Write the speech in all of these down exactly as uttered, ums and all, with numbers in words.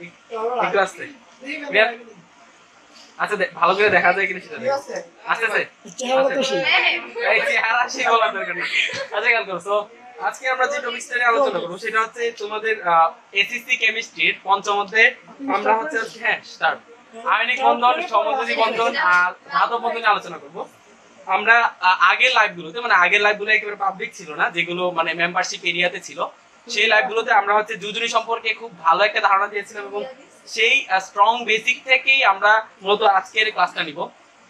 একটু আসতে আচ্ছা ভালো করে দেখা যায় কিনা সেটা আস্তে আস্তে এই চেহারা সেই বলার দরকার নেই। আচ্ছা খেয়াল করো, সো আজকে আমরা যে টপিকটা নিয়ে আলোচনা করবো সেটা হচ্ছে তোমাদের এসএসসি কেমিস্ট্রির পঞ্চম অধ্যায়ে আমরা হচ্ছে হ্যাঁ স্টার্ট আয়নিক বন্ধন, সমযোজী বন্ধন আর ধাতব বন্ধন নিয়ে আলোচনা করবো। আমরা আগের লাইভগুলোতে মানে আগের লাইভগুলো একেবারে পাবলিক ছিল না, যেগুলো মানে মেম্বারশিপ এরিয়াতে ছিল, সেই লাইভগুলোতে আমরা হচ্ছে যোজনী সম্পর্কে খুব ভালো একটা ধারণা দিয়েছিলাম এবং সেই স্ট্রং বেসিক থেকেই আমরা মূলত আজকের ক্লাসটা নিব।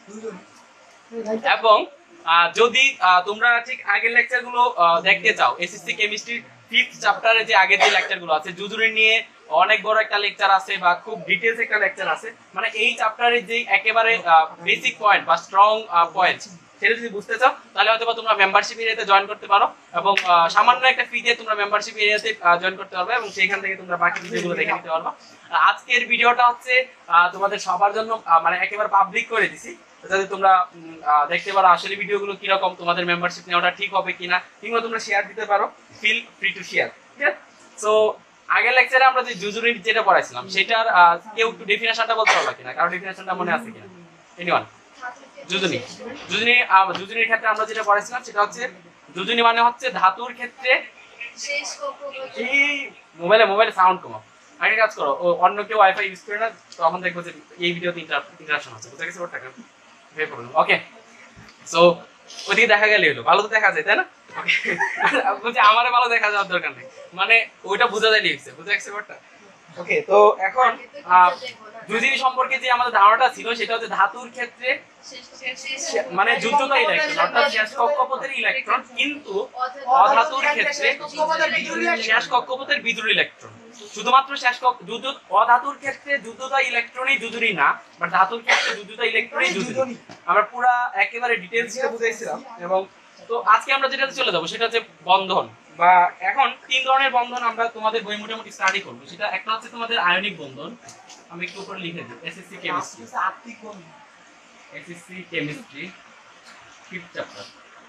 এবং যদি তোমরা ঠিক আগের লেকচারগুলো দেখতে চাও, এসএসসি কেমিস্ট্রির ফিফথ চ্যাপ্টারে যে আগের যে লেকচারগুলো আছে যোজনী নিয়ে অনেক বড় একটা লেকচার আছে বা খুব ডিটেইলস একটা লেকচার আছে, মানে এই চ্যাপ্টারে যে একেবারে বেসিক পয়েন্ট বা স্ট্রং পয়েন্ট সেটা যদি বুঝতে চাও তাহলে হয়তো তোমরা মেম্বারশিপ এরিয়াতে জয়েন করতে পারো এবং সামান্য একটা ফি দিয়ে তোমরা মেম্বারশিপ এরিয়াতে জয়েন করতে পারবে এবং সেইখান থেকে তোমরা বাকি ভিডিওগুলো দেখে নিতে পারবে। আজকের ভিডিওটা হচ্ছে তোমাদের সবার জন্য মানে একেবারে পাবলিক করে দিছি, যাতে তোমরা দেখতে পারো আসলে ভিডিওগুলো কিরকম, তোমাদের মেম্বারশিপ নেওয়াটা ঠিক হবে কিনা, কিংবা তোমরা শেয়ার দিতে পারো, ফিল ফ্রি টু শেয়ার। ঠিক আছে, সো আগের লেকচারে আমরা যে যোজনীর যেটা পড়াইছিলাম সেটার কেউ একটু ডেফিনেশনটা বলতে পারবে কিনা, কারণ ডেফিনেশনটা মনে আছে কিনা? এনিওয়ান? যোজনী যোজনী যোজনীর ক্ষেত্রে আমরা যেটা পড়াইছিলাম সেটা হচ্ছে যোজনী মানে হচ্ছে ধাতুর ক্ষেত্রে এই মোবাইলে মোবাইলে সাউন্ড কমাও, আগে কাজ করো, অন্য কেউ ওয়াইফাই ইউজ করে না, তখন দেখবো যে এই ভিডিওতে ইন্টারাকশন আছে, বুঝতে গেছে ওটা ভেবে পড়ুন। ওকে, সো ওইদিকে দেখা গেলে হলো ভালো তো দেখা যায়, তাই না? বলছি আমারে ভালো দেখা যাওয়ার দরকার নেই, মানে ওইটা বোঝা যায় লিখছে, বুঝতে গেছে ওটা। ওকে, তো এখন যোজনী সম্পর্কে যে আমাদের ধারণাটা ছিল সেটা হচ্ছে ধাতুর ক্ষেত্রে মানে যুদ্ধতা ইলেকট্রন অর্থাৎ শেষ কক্ষপথের ইলেকট্রন, কিন্তু অধাতুর ক্ষেত্রে শেষ কক্ষপথের বিজুর ইলেকট্রন। শুধুমাত্র শেষ যুদ্ধ অধাতুর ক্ষেত্রে যুদ্ধতা ইলেকট্রনই যুজুরি না, বাট ধাতুর ক্ষেত্রে যুদ্ধতা ইলেকট্রনই যুজুরি। আমরা পুরো একেবারে ডিটেইলস এ বুঝাইছিলাম। এবং তো আজকে আমরা যেটাতে চলে যাব সেটা হচ্ছে বন্ধন, বা এখন তিন ধরনের বন্ধন আমরা তোমাদের বই মোটামুটি স্টাডি করব। সেটা একটা হচ্ছে তোমাদের আয়নিক বন্ধন, আমি একটু উপরে লিখে দিই, SSC chemistry SSC chemistry fifth chapter.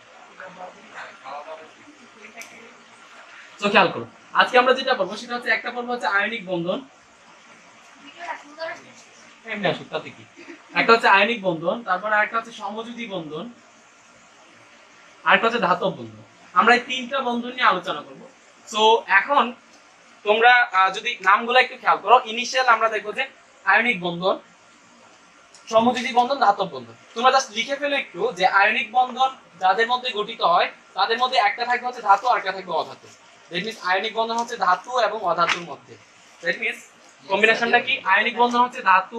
তো খেয়াল করো, আজকে আমরা যেটা পড়বো সেটা হচ্ছে একটা পড়বো হচ্ছে আয়নিক বন্ধন, এমনি আসুক তাতে কি, একটা হচ্ছে আয়নিক বন্ধন, তারপর আরেকটা হচ্ছে সমযোজী বন্ধন, আরেকটা হচ্ছে ধাতব বন্ধন। আমরা এই তিনটা বন্ধন নিয়ে আলোচনা করব। সো এখন তোমরা যদি নামগুলো একটু খেয়াল করো, ইনিশিয়াল আমরা দেখবো যে আয়নিক বন্ধন, সমযোজী বন্ধন, ধাতব বন্ধন। তোমরা জাস্ট লিখে ফেলো একটু যে আয়নিক বন্ধন যাদের মধ্যে গঠিত হয় তাদের মধ্যে একটা থাকবে হচ্ছে ধাতু আর একটা থাকবে অধাতু। দ্যাট মিন্স আয়নিক বন্ধন হচ্ছে ধাতু এবং অধাতুর মধ্যে। দ্যাট মিন্স কম্বিনেশনটা কি? আয়নিক বন্ধন হচ্ছে ধাতু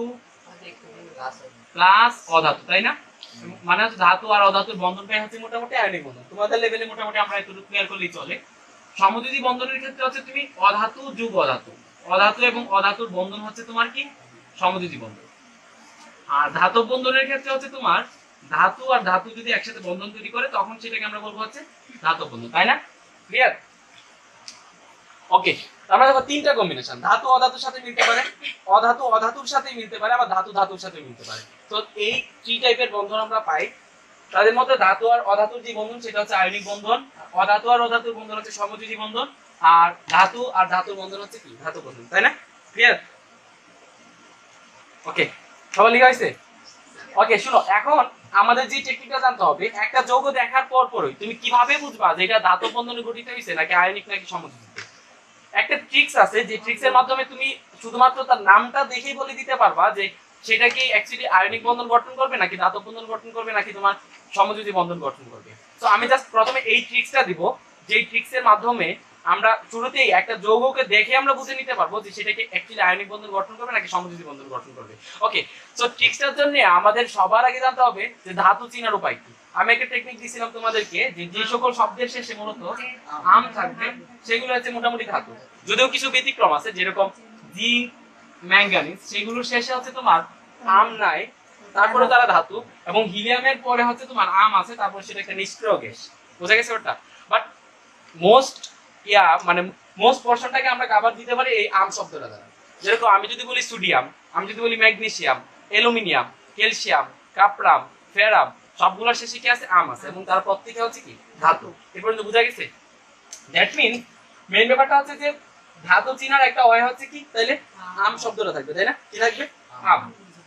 প্লাস অধাতু, তাই না? মানে হচ্ছে ধাতু আর অধাতুর বন্ধনটাই হচ্ছে মোটামুটি আয়নিক বন্ধন। তোমাদের লেভেলে মোটামুটি আমরা একটু ক্লিয়ার করলেই চলে। সমযোজী বন্ধনের ক্ষেত্রে হচ্ছে তুমি অধাতু যোগ অধাতু, অধাতু এবং অধাতুর বন্ধন হচ্ছে তোমার কি সমযোজী বন্ধন। আর ধাতব বন্ধনের ক্ষেত্রে হচ্ছে তোমার ধাতু আর ধাতু যদি একসাথে বন্ধন তৈরি করে তখন সেটাকে আমরা বলবো হচ্ছে ধাতব বন্ধন, তাই না? ক্লিয়ার? ওকে, আমরা দেখো তিনটা কম্বিনেশন, ধাতু অধাতুর সাথে মিলতে পারে, অধাতু অধাতুর সাথে মিলতে পারে, আবার ধাতু ধাতুর সাথে মিলতে পারে। তো এই থ্রি টাইপের বন্ধন আমরা পাই। তাদের মধ্যে ধাতু আর অধাতুর যে বন্ধন সেটা হচ্ছে আয়নিক বন্ধন, অধাতু আর অধাতুর বন্ধন হচ্ছে সমযোজী বন্ধন, আর ধাতু আর ধাতুর বন্ধন হচ্ছে কি ধাতব বন্ধন, তাই না? ক্লিয়ার? ওকে, সবাই লেখা হয়েছে? ওকে, শুনো, এখন আমাদের যে টেকনিকটা জানতে হবে, একটা যৌগ দেখার পর পরই তুমি কিভাবে বুঝবা যে এটা ধাতব বন্ধনে গঠিত হয়েছে নাকি আয়নিক নাকি সমযোজী। একটা ট্রিক্স আছে, যে ট্রিক্সের মাধ্যমে তুমি শুধুমাত্র তার নামটা দেখেই বলে দিতে পারবা যে সেটা কি অ্যাকচুয়ালি আয়নিক বন্ধন গঠন করবে নাকি ধাতব বন্ধন গঠন করবে নাকি তোমার সমযোজী বন্ধন গঠন করবে। তো আমি জাস্ট প্রথমে এই ট্রিক্সটা দিব, যে ট্রিক্সের মাধ্যমে আমরা শুরুতেই একটা যৌগকে দেখে আমরা বুঝে নিতে পারবো যে সেটাকে অ্যাকচুয়ালি আয়নিক বন্ধন গঠন করবে নাকি সমযোজী বন্ধন গঠন করবে। ওকে, সো ট্রিক্সটার জন্য আমাদের সবার আগে জানতে হবে যে ধাতু চিনার উপায় কি। আমি একটা টেকনিক দিয়েছিলাম তোমাদেরকে, যে যে সকল শব্দের শেষে মূলত আম থাকবে সেগুলো হচ্ছে মোটামুটি ধাতু, যদিও কিছু ব্যতিক্রম আছে, যেরকম জিঙ্ক, ম্যাঙ্গানিজ, সেগুলোর শেষে হচ্ছে তোমার আম নাই, তারপরে তারা ধাতু, এবং হিলিয়ামের পরে হচ্ছে তোমার আম আছে, তারপর সেটা একটা নিষ্ক্রিয় গ্যাস, বোঝা গেছে ওটা। বাট মোস্ট ইয়া মানে মোস্ট পোরশনটাকে আমরা কভার দিতে পারি এই আম শব্দটা দ্বারা। যেরকম আমি যদি বলি সোডিয়াম, আমি যদি বলি magnesium, aluminium, calcium, cuprum, ferrum, সবগুলোর শেষে কি আছে আম আছে, এবং তার প্রত্যেকটা হচ্ছে কি ধাতু। এ পর্যন্ত বোঝা গেছে? দ্যাট মিন্স মেইন ব্যাপারটা হচ্ছে যে ধাতু চিনার একটা ওয়ে হচ্ছে কি তাইলে আম শব্দটা থাকবে, তাই না? কি থাকবে? আম।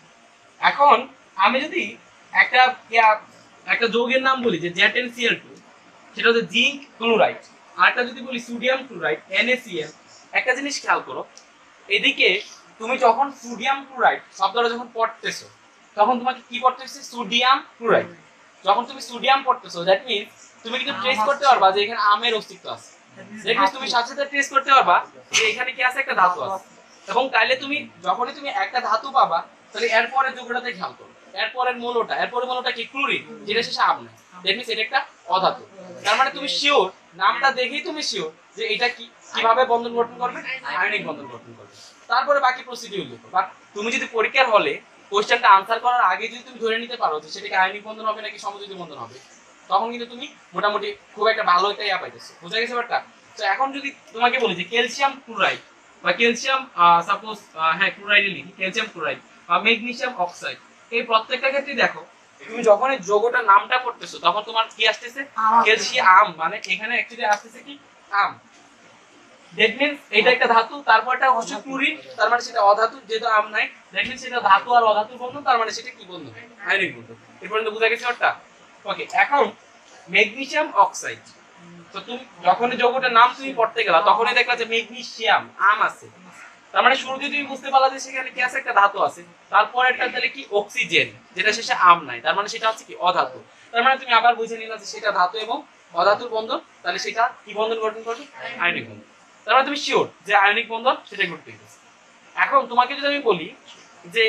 এখন আমি যদি একটা একটা যৌগের নাম বলি যে Z N C L two, সেটা হচ্ছে জিঙ্ক ক্লোরাইড, আরটা যদি বলি sodium chloride N A C L. একটা জিনিস খেয়াল করো, এদিকে তুমি যখন সোডিয়াম ক্লোরাইড শব্দটা যখন পড়তেছো তখন তোমাকে কি পড়তেছে? Sodium chloride. যখন তুমি সোডিয়াম পড়তেছো দ্যাট মিন্স তুমি কিন্তু ট্রেস করতে পারবা যে এখানে আমের অস্তিত্ব আছে। দ্যাট মিন্স তুমি সাথে সাথে ট্রেস করতে পারবা যে এখানে কি আছে? একটা ধাতু আছে। এবং তাইলে তুমি যখনই তুমি একটা ধাতু পাবা তাহলে এরপরের যোগটাতে খেয়াল করো, এরপরের মৌলটা, এরপরের মৌলটা কি? ক্লোরিন, যেটা শেষে আম না। দ্যাট মিন্স এটা একটা অধাতু। তার মানে তুমি শিওর, নামটা দেখেই তুমি শিওর যে এটা কি কিভাবে বন্ধন গঠন করবে? আয়নিক বন্ধন গঠন করবে। তারপরে বাকি প্রসিডিউর লিখো। বাট তুমি যদি পরীক্ষার হলে কোশ্চেনটা আনসার করার আগে যদি তুমি ধরে নিতে পারো যে সেটা কি আয়নিক বন্ধন হবে নাকি সমযোজী বন্ধন হবে, তখন কিন্তু তুমি মোটামুটি খুব একটা ভালো একটা ইয়া পাইতেছো। বুঝা গেছে ব্যাপারটা? তো এখন যদি তোমাকে বলি যে ক্যালসিয়াম ক্লোরাইড বা ক্যালসিয়াম সাপোজ হ্যাঁ ক্লোরাইডে লিখি ক্যালসিয়াম ক্লোরাইড বা ম্যাগনেসিয়াম অক্সাইড, এই প্রত্যেকটা ক্ষেত্রে দেখো তুমি যখন এই যৌগটার নামটা পড়তেছো তখন তোমার কি আসতেছে? ক্যালসিয়াম, মানে এখানে অ্যাকচুয়ালি আসতেছে কি? আম। দ্যাট মিন্স এটা একটা ধাতু, তারপরটা হচ্ছে ক্লোরিন, তার মানে সেটা অধাতু, যেহেতু আম নাই। দ্যাট মিন্স সেটা ধাতু আর অধাতু বন্ধন, তার মানে সেটা কি বন্ধন? আয়নিক বন্ধন। এই পর্যন্ত বুঝা গেছে ওটা? ওকে। এখন ম্যাগনেসিয়াম অক্সাইড, তো তুমি যখন যৌগটার নাম তুমি পড়তে গেলা তখনই দেখলা যে ম্যাগনেসিয়াম আম আছে, তার মানে শুরুতে তুমি বুঝতে পারলা যে সেখানে কি আছে? একটা ধাতু আছে। তারপরেরটা তাহলে কি? অক্সিজেন, যেটা শেষে আম নাই, তার মানে সেটা হচ্ছে কি? অধাতু। তার মানে তুমি আবার বুঝে নিলা যে সেটা ধাতু এবং অধাতুর বন্ধন, তাহলে সেটা কি বন্ধন গঠন করবে? আয়নিক বন্ধন। তার মানে তুমি শিওর যে আয়নিক বন্ধন সেটা ঘটতে গেছে। এখন তোমাকে যদি আমি বলি যে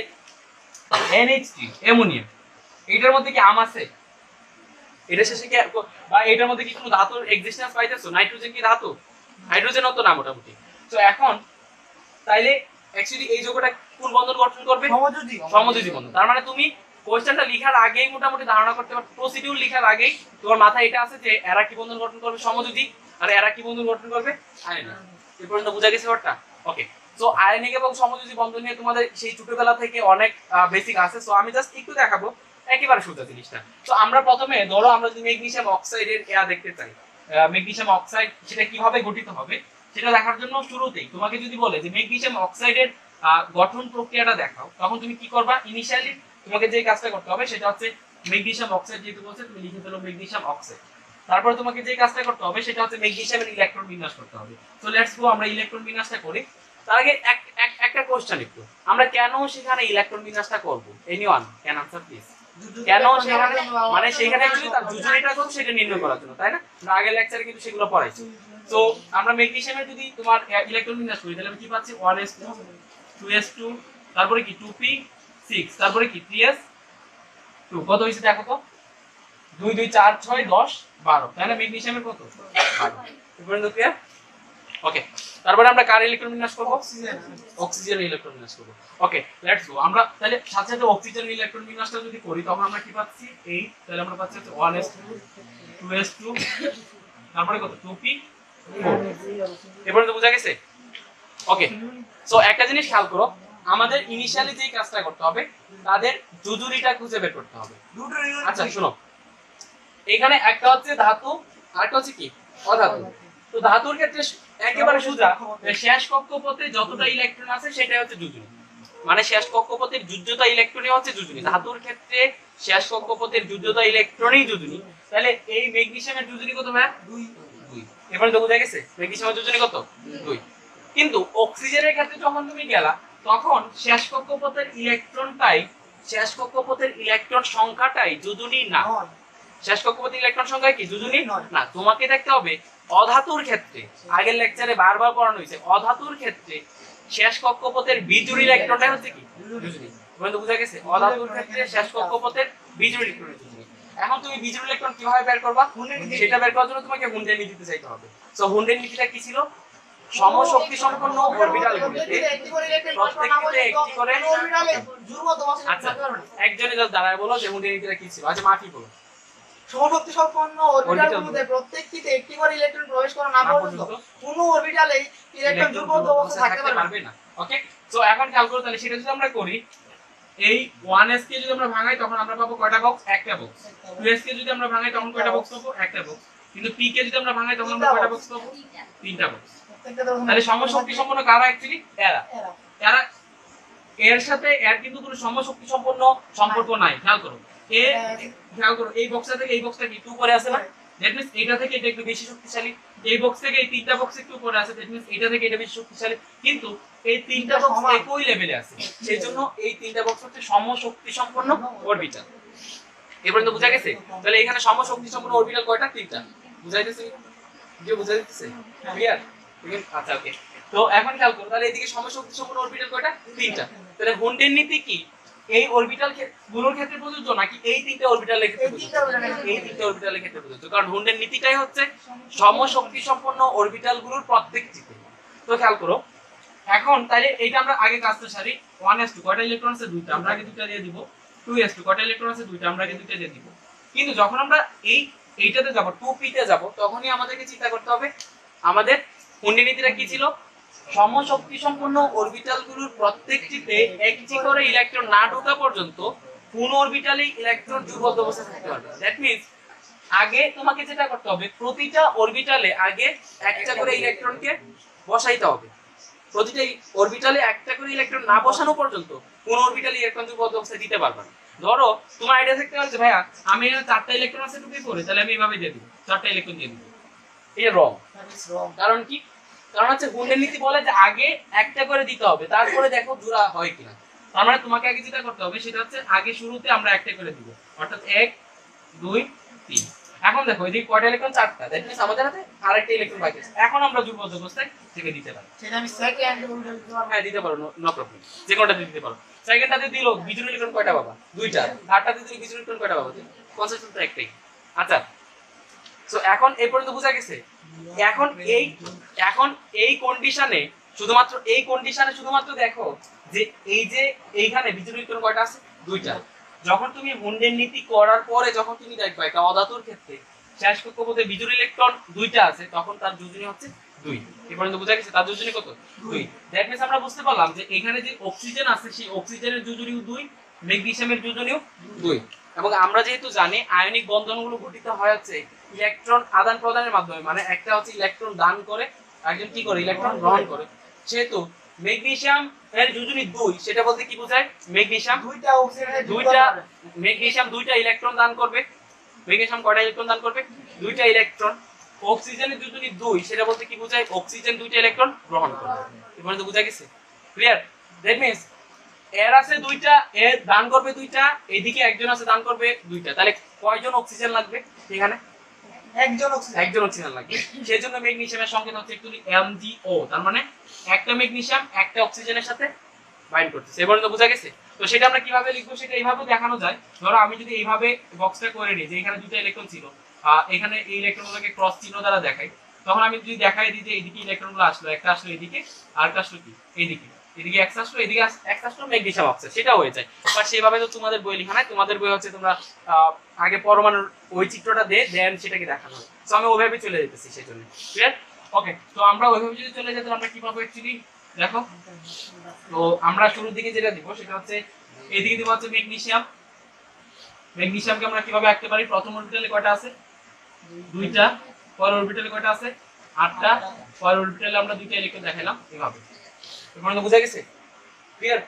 এন এইচ থ্রি অ্যামোনিয়া, এটার মধ্যে কি আম আছে? এটা শেষে কি বা এটার মধ্যে কি কোনো ধাতুর এক্সিস্টেন্স পাইতেছো? নাইট্রোজেন কি ধাতু? হাইড্রোজেনও তো না মোটামুটি। তো এখন তাইলে অ্যাকচুয়ালি এই যৌগটা কোন বন্ধন গঠন করবে? সমযোজী সমযোজী বন্ধন। তার মানে তুমি কোশ্চেনটা লেখার আগেই মোটামুটি ধারণা করতে পারো, প্রসিডিউর লেখার আগেই তোমার মাথায় এটা আছে যে এরা কি বন্ধন গঠন করবে? সমযোজী। আর এরা কি বন্ধন গঠন করবে? আয়নিক। এই পর্যন্ত বুঝা গেছে ব্যাপারটা? ওকে। সো আয়নিক এবং সমযোজী বন্ধন নিয়ে তোমাদের সেই ছোটবেলা থেকে অনেক বেসিক আছে। সো আমি জাস্ট একটু দেখাবো একেবারে সোজা জিনিসটা। তো আমরা প্রথমে ধরো আমরা যদি ম্যাগনেসিয়াম অক্সাইডের এয়া দেখতে চাই, ম্যাগনেসিয়াম অক্সাইড সেটা কিভাবে গঠিত হবে সেটা দেখার জন্য শুরুতেই তোমাকে যদি বলে যে ম্যাগনেসিয়াম অক্সাইডের গঠন প্রক্রিয়াটা দেখাও, তখন তুমি কি করবা? ইনিশিয়ালি তোমাকে যে কাজটা করতে হবে সেটা হচ্ছে ম্যাগনেসিয়াম অক্সাইড যেহেতু বলছে তুমি লিখে ফেলো ম্যাগনেসিয়াম অক্সাইড। তারপরে তোমাকে যে কাজটা করতে হবে সেটা হচ্ছে ম্যাগনেসিয়ামের ইলেকট্রন বিন্যাস করতে হবে। তো লেটস গো আমরা ইলেকট্রন বিন্যাসটা করি। তার আগে এক একটা কোশ্চেন একটু, আমরা কেন সেখানে ইলেকট্রন বিন্যাসটা করব? Anyone can answer please? কেন সেখানে? মানে সেখানে অ্যাকচুয়ালি তার যোজনীটা কত সেটা নির্ণয় করার জন্য, তাই না? আমরা আগের লেকচারে কিন্তু সেগুলো পড়াইছি। তো আমরা ম্যাগনেসিয়ামের যদি তোমার ইলেকট্রন বিন্যাস করি তাহলে আমি কি পাচ্ছি? One S two, two S two, তারপরে কি টু পি সিক্স, তারপরে কি থ্রি এস টু। কত হইছে দেখো তো? দুই দুই চার ছয় দশ বারো, তাই না? ম্যাগনেসিয়ামের কত? বারো। এই পর্যন্ত ক্লিয়ার? ওকে। তারপরে আমরা কার ইলেকট্রন বিন্যাস করব? অক্সিজেন। অক্সিজেনের ইলেকট্রন বিন্যাস করব। Okay, let's go. আমরা তাহলে সাথে সাথে অক্সিজেনের ইলেকট্রন বিন্যাসটা যদি করি তখন আমরা কি পাচ্ছি? এইট। তাহলে আমরা পাচ্ছি হচ্ছে one S two, two S two, তারপরে কত? Two P four. এবারে তো বুঝা গেছে? ওকে। সো একটা জিনিস খেয়াল করো, আমাদের ইনিশিয়ালি যে কাজটা করতে হবে তাদের যোজনীটা খুঁজে বের করতে হবে। আচ্ছা শুনো, এখানে একটা হচ্ছে ধাতু আর একটা হচ্ছে কি? অধাতু। তো ধাতুর ক্ষেত্রে একেবারে সোজা, শেষ কক্ষপথে যতটা ইলেকট্রন আছে সেটাই হচ্ছে যোজনী, মানে শেষ কক্ষপথের যোজ্যতা ইলেকট্রনই হচ্ছে যোজনী। ধাতুর ক্ষেত্রে শেষ কক্ষপথের যোজ্যতা ইলেকট্রনই যোজনী। তাহলে এই ম্যাগনেসিয়ামের যোজনী কত ভাই? দুই। দুই। এবারে তো বুঝা গেছে ম্যাগনেসিয়ামের যোজনী কত? দুই। কিন্তু অক্সিজেনের ক্ষেত্রে যখন তুমি গেলা তখন শেষ কক্ষপথের ইলেকট্রনটাই শেষ কক্ষপথের ইলেকট্রন সংখ্যাটাই যোজনী না। শেষ কক্ষপথের ইলেকট্রন সংখ্যা কি? যোজনী না। তোমাকে দেখতে হবে অধাতুর ক্ষেত্রে, আগের লেকচারে বারবার পড়ানো হয়েছে, অধাতুর ক্ষেত্রে শেষ কক্ষপথের বিজোড় ইলেকট্রনটা হচ্ছে কি? যোজনী। বন্ধু বুঝা গেছে? অধাতুর ক্ষেত্রে শেষ কক্ষপথের বিজোড় ইলেকট্রন যোজনী। এখন তুমি বিজোড় ইলেকট্রন কিভাবে বের করবা? সেটা বের করার জন্য তোমাকে হুন্ডের নীতিতে চাইতে হবে। সো হুন্ডের নীতিটা কি ছিল? সমশক্তি সম্পন্ন অরবিটালগুলোতে প্রত্যেকটিতে একটি করে অরবিটালে যুগ্মতম আছে। আচ্ছা একজনে জাস্ট দাঁড়ায় বলো যে হুন্ডের নীতিটা কি ছিল। আচ্ছা মাফি বলো। সমশক্তি সম্পন্ন অরবিটালগুলোতে প্রত্যেকটিতে একটি করে ইলেকট্রন প্রবেশ করা না পর্যন্ত কোনো অরবিটালেই ইলেকট্রন যুগ্মতম অবস্থায় থাকতে পারবে না। ওকে। সো এখন খেয়াল করো, তাহলে সেটা যদি আমরা করি, এই ওয়ান এস কে যদি আমরা ভাঙাই তখন আমরা পাবো কয়টা বক্স? একটা বক্স। টু এস কে যদি আমরা ভাঙাই তখন কয়টা বক্স পাবো? একটা বক্স। কিন্তু পি কে যদি আমরা ভাঙাই তখন আমরা কয়টা বক্স পাবো? তিনটা বক্স। তাহলে সমশক্তি সম্পন্ন কারা অ্যাকচুয়ালি এরা এরা এর সাথে এর কিন্তু কোনো সমশক্তি সম্পন্ন সম্পর্ক নাই। খেয়াল করো এ খেয়াল করো এই বক্সটা থেকে এই বক্সটা কি টু করে আছে না, দ্যাট মিন্স এটা থেকে এটা একটু বেশি শক্তিশালী, এই বক্স থেকে এই তিনটা বক্স একটু উপরে আছে, দ্যাট মিন্স এটা থেকে এটা বেশি শক্তিশালী, কিন্তু এই তিনটা বক্স একই লেভেলে আছে, সেজন্য এই তিনটা বক্স হচ্ছে সমশক্তি সম্পন্ন অরবিটাল। এবারে তো বুঝা গেছে? তাহলে এখানে সমশক্তি সম্পন্ন অরবিটাল কয়টা? তিনটা। বুঝাইতেছে যে বুঝাইতেছে ক্লিয়ার? আচ্ছা ওকে। তো এখন খেয়াল করো তাহলে এদিকে সমশক্তি সম্পন্ন অরবিটাল কয়টা? তিনটা। তাহলে হুন্ডের নীতি কি এই অরবিটাল গুলোর ক্ষেত্রে প্রযোজ্য নাকি এই তিনটা অরবিটালের ক্ষেত্রে প্রযোজ্য? এই তিনটা অরবিটালের ক্ষেত্রে প্রযোজ্য, কারণ হুন্ডের নীতিটাই হচ্ছে সমশক্তি সম্পন্ন অরবিটাল গুলোর প্রত্যেকটিতে। তো খেয়াল করো এখন তাহলে এইটা আমরা আগে কাজটা সারি। ওয়ান এস টু কয়টা ইলেকট্রন আছে? দুইটা, আমরা আগে দুইটা দিয়ে দিব। টু এস টু কয়টা ইলেকট্রন আছে? দুইটা, আমরা আগে দুইটা দিয়ে দিব। কিন্তু যখন আমরা এই এইটাতে যাব টু পি তে যাব তখনই আমাদেরকে চিন্তা করতে হবে আমাদের হুন্ডের নীতিটা কি ছিল? সমশক্তি সম্পন্ন অরবিটাল গুলোর প্রত্যেকটিতে একটি করে ইলেকট্রন না ঢোকা পর্যন্ত কোন অরবিটালে ইলেকট্রন যুগবদ্ধ অবস্থায় থাকতে পারবে। দ্যাট মিন্স আগে তোমাকে যেটা করতে হবে প্রতিটা অরবিটালে আগে একটা করে ইলেকট্রনকে বসাইতে হবে। প্রতিটা অরবিটালে একটা করে ইলেকট্রন না বসানো পর্যন্ত কোন অরবিটালে ইলেকট্রন যুগবদ্ধ অবস্থায় দিতে পারবে না। ধরো তোমার আইডিয়া থাকতে পারে যে ভাইয়া আমি এখানে চারটা ইলেকট্রন আছে টুপি পরে, তাহলে আমি এইভাবে দিয়ে দিব, চারটা ইলেকট্রন দিয়ে দিব। এটা রং। কারণ কি? কারণ হচ্ছে হুন্ডের নীতি বলে যে আগে একটা করে দিতে হবে, তারপরে দেখো জোড়া হয় কিনা। তার মানে তোমাকে আগে যেটা করতে হবে সেটা হচ্ছে আগে শুরুতে আমরা একটা করে দিব, অর্থাৎ এক দুই তিন। এখন দেখো এদিকে কয়টা ইলেকট্রন? চারটা। দ্যাট মিন্স আমাদের হাতে আরেকটা ইলেকট্রন বাকি আছে। এখন আমরা যুগবদ্ধ অবস্থায় থেকে দিতে পারি। সেটা আমি সেকেন্ড হ্যাঁ দিতে পারো, নো প্রবলেম, যে কোনটা দিতে পারো। সেকেন্ডটাতে দিলো বিজুর ইলেকট্রন কয়টা পাবা? দুইটা। থার্ডটাতে দিলে বিজুর ইলেকট্রন কয়টা পাবা? কনসেপ্ট তো একটাই। আচ্ছা সো এখন এই পর্যন্ত বোঝা গেছে? এখন এই এখন এই কন্ডিশনে শুধুমাত্র এই কন্ডিশনে শুধুমাত্র দেখো যে এই যে এইখানে বিজুর ইলেকট্রন কয়টা আছে? দুইটা। যখন তুমি হুন্ডের নীতি করার পরে যখন তুমি দেখবা একটা অধাতুর ক্ষেত্রে শেষ কক্ষপথে বিজুর ইলেকট্রন দুইটা আছে তখন তার যোজনী হচ্ছে দুই। এই পর্যন্ত বোঝা গেছে? তার যোজনী কত? দুই। দ্যাট মিন্স আমরা বুঝতে পারলাম যে এখানে যে অক্সিজেন আছে সেই অক্সিজেনের যোজনীও দুই, ম্যাগনেসিয়ামের যোজনীও দুই। এবং আমরা যেহেতু জানি আয়নিক বন্ধনগুলো গঠিত হয় হচ্ছে ইলেকট্রন আদান প্রদানের মাধ্যমে, মানে একটা হচ্ছে ইলেকট্রন দান করে একজন কি করে ইলেকট্রন গ্রহণ করে, সেহেতু ম্যাগনেসিয়াম এর যোজনী দুই, সেটা বলতে কি বোঝায়? ম্যাগনেসিয়াম দুইটা অক্সিজেনের দুইটা ম্যাগনেসিয়াম দুইটা ইলেকট্রন দান করবে। ম্যাগনেসিয়াম কয়টা ইলেকট্রন দান করবে? দুইটা ইলেকট্রন। অক্সিজেনের যোজনী দুই, সেটা বলতে কি বোঝায়? অক্সিজেন দুইটা ইলেকট্রন গ্রহণ করবে। এই পর্যন্ত বোঝা গেছে? ক্লিয়ার? দ্যাট মিন্স এর আছে দুইটা, এর দান করবে দুইটা, এদিকে একজন আছে দান করবে দুইটা, তাহলে কয়জন অক্সিজেন লাগবে এখানে? একজন অক্সিজেন একজন অক্সিজেন লাগবে। সেজন্য ম্যাগনেসিয়ামের সংকেত হচ্ছে একটু এমজিও, তার মানে একটা ম্যাগনেসিয়াম একটা অক্সিজেনের সাথে বাইন্ড করতেছে। এবার তো বোঝা গেছে? তো সেটা আমরা কিভাবে লিখবো সেটা এইভাবে দেখানো যায়। ধরো আমি যদি এইভাবে বক্সটা করে নিই যে এখানে দুটো ইলেকট্রন ছিল, এখানে এই ইলেকট্রনগুলোকে ক্রস চিহ্ন দ্বারা দেখাই, তখন আমি যদি দেখাই দিই যে এইদিকে ইলেকট্রনগুলো আসলো, একটা আসলো এদিকে আর একটা আসলো কি এইদিকে, এদিকে এক্স আসলো এদিকে এক্স আসলো ম্যাগনেসিয়াম অক্সাইড, সেটা হয়ে যায়। বাট সেভাবে তো তোমাদের বই লেখা নাই, তোমাদের বই হচ্ছে তোমরা আগে পরমাণুর ওই চিত্রটা দে দেন সেটাকে দেখানো হয়। সো আমি ওইভাবে চলে যেতেছি সেই জন্য। ক্লিয়ার? ওকে। তো আমরা ওইভাবে যদি চলে যেতাম আমরা কি পাবো অ্যাকচুয়ালি দেখো। তো আমরা শুরুর দিকে যেটা দিব সেটা হচ্ছে এইদিকে দিব হচ্ছে ম্যাগনেসিয়াম। ম্যাগনেসিয়ামকে আমরা কিভাবে আঁকতে পারি? প্রথম অরবিটালে কয়টা আছে? দুইটা। পরের অরবিটালে কয়টা আছে? আটটা। পরের অরবিটালে আমরা দুইটা ইলেকট্রন দেখাইলাম এভাবে। এখানে বুঝা গেছে? ক্লিয়ার?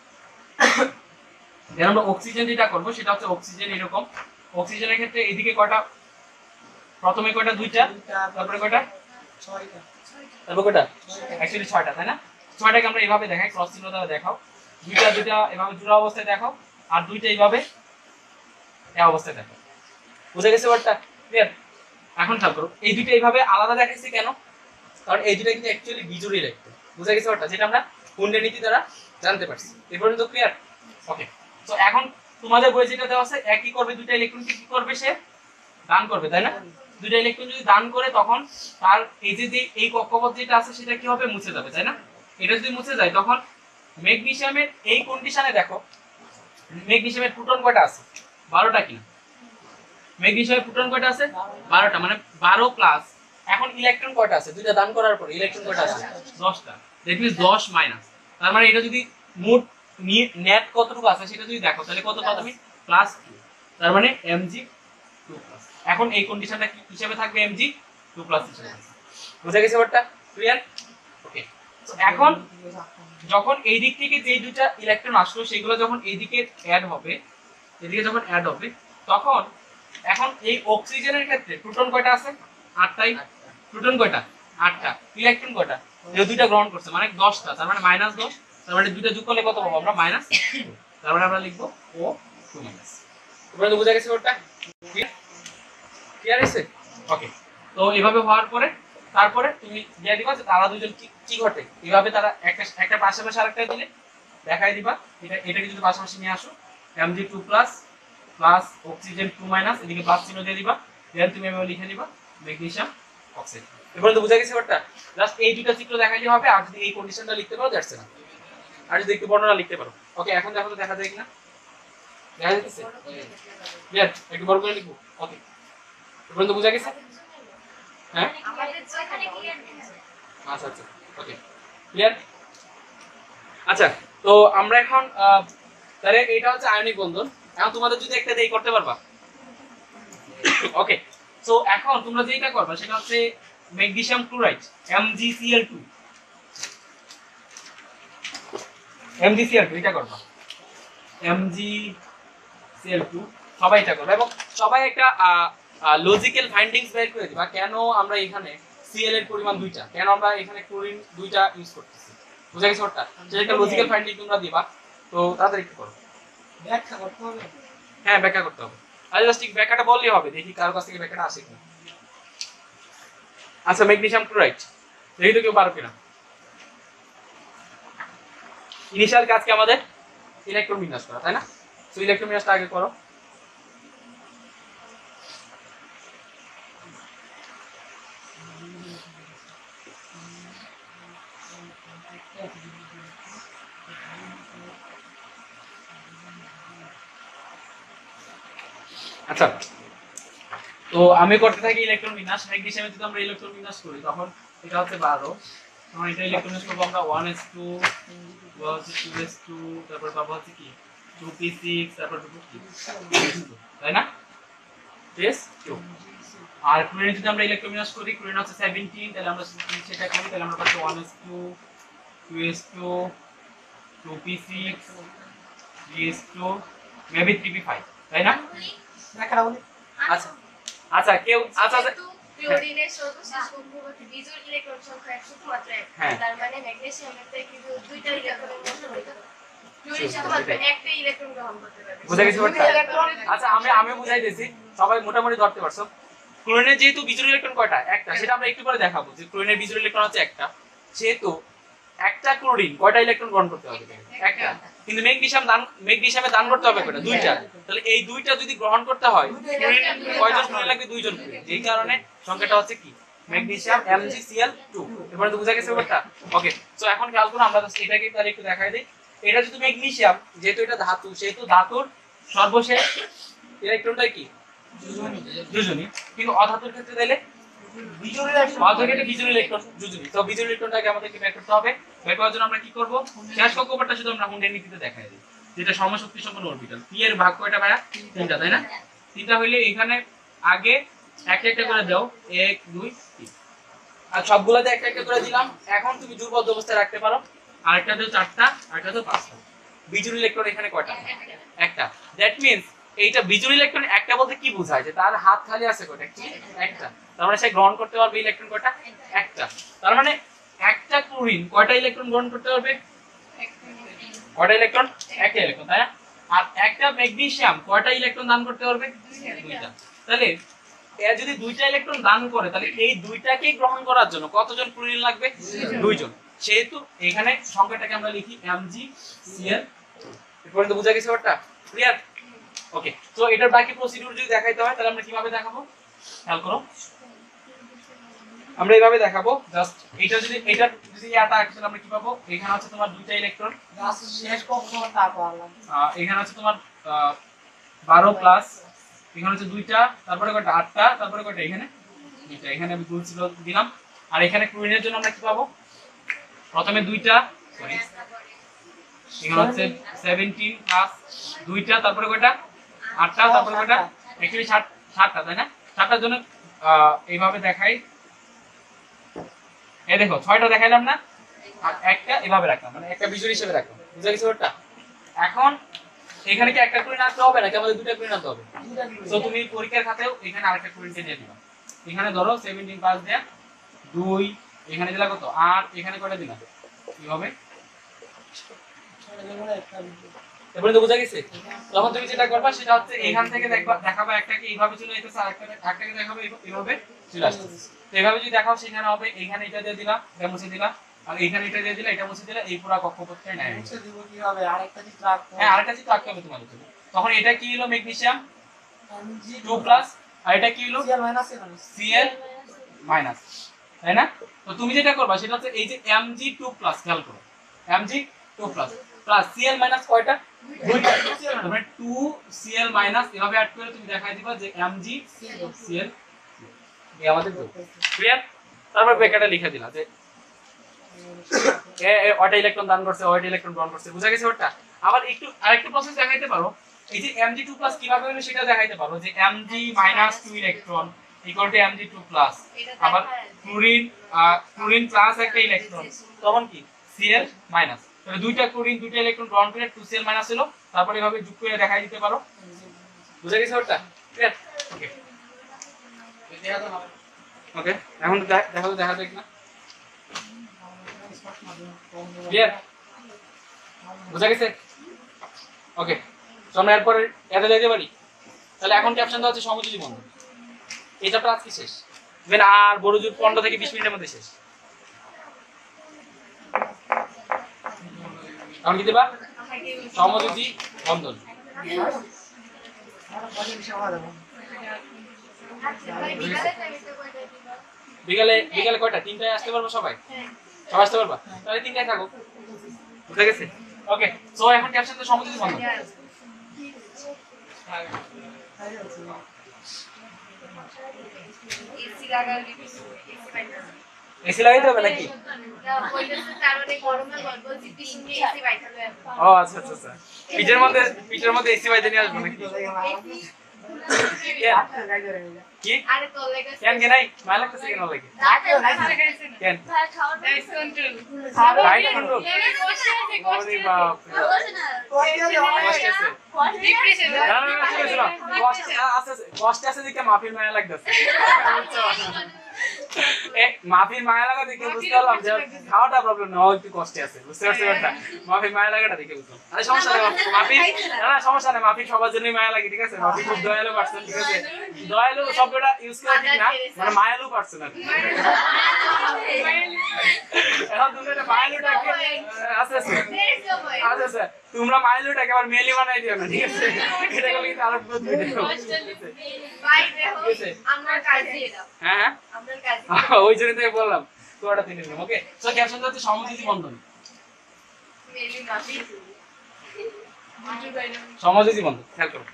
এখন আমরা অক্সিজেন যেটা করব সেটা হচ্ছে অক্সিজেন এরকম। অক্সিজেনের ক্ষেত্রে এদিকে কয়টা? প্রথমে কয়টা? দুইটা। তারপরে কয়টা? ছয়টা। তারপর কয়টা? অ্যাকচুয়ালি ছয়টা, তাই না? ছয়টাকে আমরা এইভাবে দেখাই, ক্রস চিহ্ন দ্বারা দেখাও। দুইটা দুইটা এভাবে জোড়া অবস্থায় দেখাও, আর দুইটা এইভাবে এই অবস্থায় দেখাও। বুঝা গেছে ব্যাপারটা? ক্লিয়ার? এখন খেয়াল করো এই দুইটা এইভাবে আলাদা দেখাইছি কেন? কারণ এই দুইটা কিন্তু অ্যাকচুয়ালি বিজোড় ইলেকট্রন। বুঝা গেছে ব্যাপারটা? যেটা আমরা কুন্ডের নীতি দ্বারা জানতে পারছি। এই পর্যন্ত ক্লিয়ার? ওকে। তো এখন তোমাদের বই যেটা দেওয়া আছে একই করবে, দুইটা ইলেকট্রন কি করবে? সে দান করবে, তাই না? দুইটা ইলেকট্রন যদি দান করে তখন তার এই যে এই কক্ষপথ যেটা আছে সেটা কি হবে? মুছে যাবে, তাই না? এটা যদি মুছে যায় তখন ম্যাগনেসিয়ামের এই কন্ডিশনে দেখো ম্যাগনেসিয়ামের প্রোটন কয়টা আছে? বারোটা কিনা? ম্যাগনেসিয়ামের প্রোটন কয়টা আছে? বারোটা, মানে বারো প্লাস। এখন ইলেকট্রন কয়টা আছে? দুইটা দান করার পর ইলেকট্রন কয়টা আছে? দশটা। দ্যাট মিন্স দশ মাইনাস, তার মানে এটা যদি মোট নেট কতটুকু আছে সেটা যদি দেখো তাহলে কত পাবে? প্লাস টু, তার মানে এমজি টু প্লাস। এখন এই কন্ডিশনটা কি হিসেবে থাকবে? এমজি টু প্লাস হিসেবে। বুঝা গেছে ব্যাপারটা? ক্লিয়ার? এখন যখন এই দিক থেকে যে দুইটা ইলেকট্রন আসলো সেগুলো যখন এইদিকে অ্যাড হবে, এদিকে যখন অ্যাড হবে তখন এখন এই অক্সিজেনের ক্ষেত্রে প্রোটন কয়টা আছে? আটটাই। প্রোটন কয়টা? আটটা। ইলেকট্রন কয়টা? যে দুইটা গ্রহণ করছে মানে দশটা, তার মানে মাইনাস দশ। তার মানে দুইটা যোগ করলে কত পাবো আমরা? মাইনাস। তার মানে আমরা লিখবো ও টু মাইনাস। তোমরা তো বুঝা গেছে ওটা? ক্লিয়ার আছে? ওকে। তো এইভাবে হওয়ার পরে তারপরে তুমি দিয়ে দিবা যে তারা দুজন কি কি ঘটে। এইভাবে তারা একটা একটা পাশাপাশি আরেকটা দিলে দেখাই দিবা। এটা এটাকে যদি পাশাপাশি নিয়ে আসো M G two plus plus oxygen two minus, এদিকে প্লাস চিহ্ন দিয়ে দিবা। দেন তুমি এভাবে লিখে দিবা ম্যাগনেসিয়াম অক্সাইড। এরপরে তো বুঝা গেছে ব্যাপারটা? জাস্ট এই দুটো চিত্র দেখাইলে হবে। আর যদি এই কন্ডিশনটা লিখতে পারো দ্যাটস এনাফ। আর যদি একটু বর্ণনা লিখতে পারো। ওকে, এখন দেখো তো দেখা যায় কিনা? দেখা যাচ্ছে? ক্লিয়ার? একটু বড় করে লিখবো। ওকে, এরপরে তো বুঝা গেছে? হ্যাঁ, আচ্ছা আচ্ছা, ওকে, ক্লিয়ার। আচ্ছা, তো আমরা এখন তাহলে এটা হচ্ছে আয়নিক বন্ধন। এখন তোমাদের যদি একটা দেই করতে পারবা? ওকে, সো এখন তোমরা যেটা করবা সেটা হচ্ছে magnesium chloride M G C L two. M G C L two এটা করবা, এমজিসিএল টু সবাই এটা করবা এবং সবাই একটা লজিক্যাল ফাইন্ডিংস বের করে দিবা কেন আমরা এখানে সিএল এর পরিমাণ দুইটা, কেন আমরা এখানে ক্লোরিন দুইটা ইউজ করতেছি। বুঝা গেছে ওটা? সেটা একটা লজিক্যাল ফাইন্ডিং তোমরা দিবা। তো তাড়াতাড়ি একটু করো। ব্যাখ্যা করতে হবে। হ্যাঁ, ব্যাখ্যা করতে হবে। আর জাস্ট ঠিক ব্যাখ্যাটা বললেই হবে, দেখি কার কাছ থেকে ব্যাখ্যাটা আসে কিনা। আচ্ছা, ম্যাগনেসিয়াম ক্লোরাইড দেখি তো কেউ পারো কিনা। ইনিশিয়াল কাজ কি আমাদের? ইলেকট্রন বিন্যাস করা, তাই না? সো ইলেকট্রন বিন্যাসটা আগে করো। আচ্ছা, তো আমি করতে থাকি ইলেকট্রন বিন্যাস। ম্যাগনেসিয়ামে যদি আমরা ইলেকট্রন বিন্যাস করি তখন এটা হচ্ছে বারো। তখন এটা ইলেকট্রন বিন্যাস করবো আমরা one S two, two S two, তারপর পাবো হচ্ছে কি টু পি সিক্স, তারপর তাই না? S two. আর ক্লোরিন যদি আমরা ইলেকট্রন বিন্যাস করি, ক্লোরিন হচ্ছে সেভেন্টিন, তাহলে আমরা সেটা করি, তাহলে আমরা পাচ্ছি one S two, two S two, two P six, three S two, maybe three P five, তাই না? ব্যাখ্যাটা বলি। আচ্ছা আচ্ছা, কেউ আচ্ছা আচ্ছা ক্লোরিনের সর্বশেষ কক্ষপথে বিজোড় ইলেকট্রন সংখ্যা শুধুমাত্র একটা। হ্যাঁ। তার মানে ম্যাগনেসিয়ামের থেকে কিন্তু দুইটা ইলেকট্রনের মধ্যে হইতো ক্লোরিন শুধুমাত্র একটা ইলেকট্রন গ্রহণ করতে পারবে। বুঝা গেছে ব্যাপারটা? ইলেকট্রন। আচ্ছা, আমি আমি বুঝাই দিয়েছি, সবাই মোটামুটি ধরতে পারছো। ক্লোরিনের যেহেতু বিজোড় ইলেকট্রন কয়টা? একটা। সেটা আমরা একটু পরে দেখাবো যে ক্লোরিনের বিজোড় ইলেকট্রন হচ্ছে একটা। সেহেতু একটা ক্লোরিন কয়টা ইলেকট্রন গ্রহণ করতে হবে? একটা। কিন্তু ম্যাগনেসিয়াম দান ম্যাগনেসিয়ামে দান করতে হবে কয়টা? দুইটা। তাহলে এই দুইটা যদি গ্রহণ করতে হয় ক্লোরিন কয়জন ক্লোরিন লাগবে? দুইজন ক্লোরিন। এই কারণে সংখ্যাটা হচ্ছে কি ম্যাগনেসিয়াম এমজিসিএল টু। এবারে তো বুঝা গেছে ব্যাপারটা? ওকে, সো এখন খেয়াল করো, আমরা জাস্ট এটাকে তাহলে একটু দেখাই দেই। এটা যদি ম্যাগনেসিয়াম, যেহেতু এটা ধাতু, সেহেতু ধাতুর সর্বশেষ ইলেকট্রনটা কি? যোজনী। কিন্তু অধাতুর ক্ষেত্রে দিলে বিজোড় ইলেকট্রন। অধাতুর ক্ষেত্রে বিজোড় ইলেকট্রন যোজনী। তো বিজোড় ইলেকট্রনটাকে আমাদেরকে বের করতে হবে। বের করার জন্য আমরা কি করব? শেষ কক্ষপথটা শুধু আমরা হুন্ডের নীতিতে দেখাই দিই, যেটা সমশক্তি সম্পন্ন অরবিটাল। পি এর ভাগ কয়টা ভাইয়া? তিনটা, তাই না? তিনটা হইলে এখানে আগে একটা একটা করে দাও, এক দুই তিন, আর সবগুলাতে একটা একটা করে দিলাম। এখন তুমি যুগবদ্ধ অবস্থায় রাখতে পারো। আরেকটা দাও চারটা, আরেকটা দাও পাঁচটা। বিজোড় ইলেকট্রন এখানে কয়টা? একটা। দ্যাট মিন্স এইটা বিজোড় ইলেকট্রন একটা বলতে কি বোঝায়? যে তার হাত খালি আছে কয়টা? কি? একটা। তার মানে সে গ্রহণ করতে পারবে ইলেকট্রন কয়টা? একটা। তার মানে একটা ক্লোরিন কয়টা ইলেকট্রন গ্রহণ করতে পারবে? কয়টা ইলেকট্রন? একটা ইলেকট্রন, তাই না? আর একটা ম্যাগনেসিয়াম কয়টা ইলেকট্রন দান করতে পারবে? দুইটা। তাহলে এর যদি দুইটা ইলেকট্রন দান করে তাহলে এই দুইটাকে গ্রহণ করার জন্য কতজন ক্লোরিন লাগবে? দুইজন। সেহেতু এখানে সংখ্যাটাকে আমরা লিখি এমজিসিএল। এই পর্যন্ত বুঝা গেছে ব্যাপারটা? ক্লিয়ার? ওকে, তো এটার বাকি প্রসিডিউর যদি দেখাইতে হয় তাহলে আমরা কিভাবে দেখাবো? খেয়াল করো, আমরা এইভাবে দেখাবো। জাস্ট এটা যদি এটা যদি এটা অ্যাকচুয়ালি আমরা কি পাবো? এখানে আছে তোমার দুইটা ইলেকট্রন, জাস্ট শেষ কক্ষপথটা পারলাম। এখানে আছে তোমার বারো প্লাস, এখানে হচ্ছে দুইটা, তারপরে কয়টা? আটটা, তারপরে কয়টা? এখানে দুইটা। এখানে আমি গুণ ছিল দিলাম। আর এখানে ক্লোরিনের জন্য আমরা কি পাবো? প্রথমে দুইটা, সরি এখানে হচ্ছে সেভেন্টিন প্লাস দুইটা, তারপরে কয়টা? আটটা, তারপরে কয়টা? অ্যাকচুয়ালি সাত সাতটা, তাই না? সাতটার জন্য এইভাবে দেখাই। এই দেখো ছয়টা দেখাইলাম না? আর একটা এভাবে রাখলাম, মানে একটা বিজোড় হিসেবে রাখলাম। বুঝা গেছে ওটা? এখন এখানে কি একটা করে রাখতে হবে নাকি আমাদের দুটো করে রাখতে হবে? তো তুমি পরীক্ষার খাতায়ও এখানে আরেকটা করে দিয়ে দিবা। এখানে ধরো সতেরো পাঁচ দেয়া দুই, এখানে দিলা কত আট, এখানে কয়টা দিলা কি হবে? এবারে তো বুঝা গেছে। তখন তুমি যেটা করবা সেটা হচ্ছে এখান থেকে দেখবা, দেখাবা একটাকে এইভাবে চলে যেতেছে আর একটাকে একটাকে দেখাবে এইভাবে চলে আসতেছে। তো এইভাবে যদি দেখাও সেখানে হবে এখানে এটা দিয়ে দিলা, এটা মুছে দিলা, আর এখানে এটা দিয়ে দিলা, এটা মুছে দিলা, এই পুরো কক্ষপথটা নেয়। মুছে দিব কি হবে? আরেকটা চিত্র আঁকতে হবে। হ্যাঁ আরেকটা চিত্র আঁকতে হবে তোমাদের জন্য। তখন এটা কি হলো ম্যাগনেসিয়াম দুই প্লাস, আর এটা কি হলো Cl মাইনাস Cl মাইনাস, তাই না? তো তুমি যেটা করবা সেটা হচ্ছে এই যে Mg দুই প্লাস, খেয়াল করো Mg দুই প্লাস প্লাস Cl মাইনাস কয়টা? দুইটা। তারপরে দুই Cl মাইনাস এভাবে অ্যাড করে তুমি দেখাই দিবা যে Mg Cl এই আমাদের দুই। ক্লিয়ার? তারপর ব্র্যাকেটে লিখে দিলা যে এ এ ওটা ইলেকট্রন দান করছে, ওটা ইলেকট্রন গ্রহণ করছে। বুঝা গেছে ওটা? আবার একটু আরেকটা প্রসেস দেখাইতে পারো, এই যে Mg দুই প্লাস কিভাবে হলো সেটা দেখাইতে পারো যে Mg মাইনাস দুই ইলেকট্রন ইকুয়াল টু Mg দুই প্লাস, আবার ক্লোরিন ক্লোরিন প্লাস একটা ইলেকট্রন, তখন কি Cl মাইনাস। তাহলে দুইটা ক্লোরিন দুইটা ইলেকট্রন গ্রহণ করে দুই Cl মাইনাস হলো, তারপরে এভাবে যোগ করে দেখাই দিতে পারো। বুঝা গেছে ওটা? ক্লিয়ার? ওকে ওকে, এখন দেখো দেখা দেখ না। ক্লিয়ার? বুঝা গেছে? ওকে, তো আমরা এরপরে এটা দিতে পারি। তাহলে এখন ক্যাপশনটা হচ্ছে সমযোজী বন্ধন। এই চ্যাপ্টার আজকে শেষ, ইভেন আর বড় জোর পনেরো থেকে বিশ মিনিটের মধ্যে শেষ। এখন কি দেবা? সমযোজী বন্ধন। বিকালে বিকালে কয়টা? তিনটায় আসতে পারবো সবাই? সবাই আসতে পারবা? তাহলে তিনটায় থাকো। বুঝা গেছে? ওকে, সো এখন ক্যাপশনটা সমযোজী বন্ধন। এসি লাগাইতে হবে নাকি? ও আচ্ছা আচ্ছা আচ্ছা, পিঠের মধ্যে পিঠের মধ্যে এসি বাইতে নিয়ে আসবো নাকি? কি কেন কে নাই মায়া লাগতেছে কেন লাগে? কেন রাইট কন্ট্রোল? ওরে বাপ রে, কষ্ট আছে, কষ্ট আছে দেখে মাফির মায়া লাগতেছে। মাফির মায়া লাগা দেখে বুঝতে পারলাম যে খাওয়াটা প্রবলেম না, একটু কষ্টে আছে। বুঝতে পারছি ব্যাপারটা? মাফির মায়া লাগাটা দেখে বুঝলাম। আরে সমস্যা নেই মাফির, না না সমস্যা নেই, মাফির সবার জন্যই মায়া লাগে, ঠিক আছে? মাফি খুব দয়ালু পারসন, ঠিক আছে? দয়ালু শব্দটা ইউজ করা ঠিক না, মানে মায়ালু পারসন আর কি। এখন তুমি এটা মায়ালুটাকে আচ্ছা আচ্ছা আচ্ছা আচ্ছা তোমরা মায়ালুটাকে আবার মেলি বানাই দিও না, ঠিক আছে? এটা করলে কিন্তু আরো বুঝবে। হ্যাঁ হ্যাঁ ওই জন্য তো বললাম তোটা তিন দিন। ওকে, সো ক্যাপশন হচ্ছে সমযোজী বন্ধন। সমযোজী বন্ধন খেয়াল করো।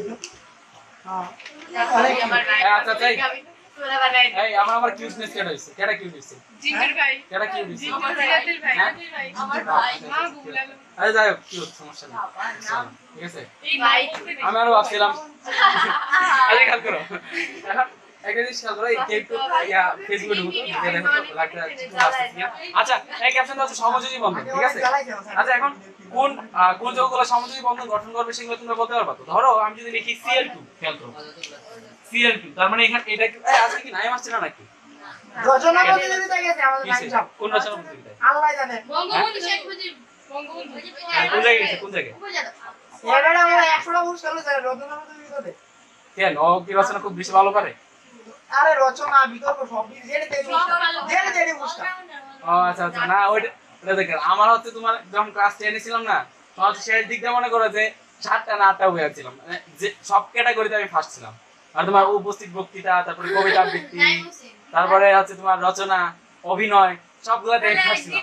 আচ্ছা তাই এই আমার আমার কিউটনেস কেটে হইছে, কেটে কিউট হইছে জিঙ্গের ভাই, কেটে কিউট হইছে আমার ভাই, আমার ভাই মা বুবলালো। আরে যাই হোক কিউট, সমস্যা নেই, ঠিক আছে? এই ভাই আমি আরো ভাবছিলাম। আরে খেয়াল করো, এখন একটা জিনিস খেয়াল করো, এই টেপ ইয়া ফেসবুকে ঢুকো তো দেখো তো লাগটা আসছে। আচ্ছা এই ক্যাপশনটা হচ্ছে সমযোজী বন্ধন, ঠিক আছে? আচ্ছা এখন কোন কোন যৌগগুলো সমযোজী বন্ধন গঠন করবে সেগুলো তোমরা বলতে পারবা তো? ধরো আমি যদি লিখি সি এল টু, খেয়াল করো সি এল টু, তার মানে এখানে এটা কি এই আজকে কি নাম আসছে না নাকি? রচনা প্রতিযোগিতা গেছে আমাদের নাইনটা। কোন রচনা প্রতিযোগিতা? আল্লাহ জানে। বঙ্গবন্ধু শেখ মুজিব, বঙ্গবন্ধু কোন জায়গায় গেছে? কোন জায়গায়? এবারে আমরা একশোটা পুরস্কার লইছে রচনা প্রতিযোগিতাতে। কেন ও কি রচনা খুব বেশি ভালো পারে? আরে রচনা বিতর্ক সব জেনে তেরি জেনে তেরি পুরস্কার। ও আচ্ছা আচ্ছা, না ওইটা ওটা দেখেন আমার হচ্ছে তোমার যখন ক্লাস টেন এ ছিলাম না, তখন হচ্ছে শেষ দিক দিয়ে মনে করো যে সাতটা না আটটা বই ছিলাম, মানে যে সব ক্যাটাগরিতে আমি ফার্স্ট ছিলাম। আর তোমার উপস্থিত বক্তৃতা, তারপরে কবিতা আবৃত্তি, তারপরে হচ্ছে তোমার রচনা, অভিনয়, সবগুলাতে আমি ফার্স্ট ছিলাম।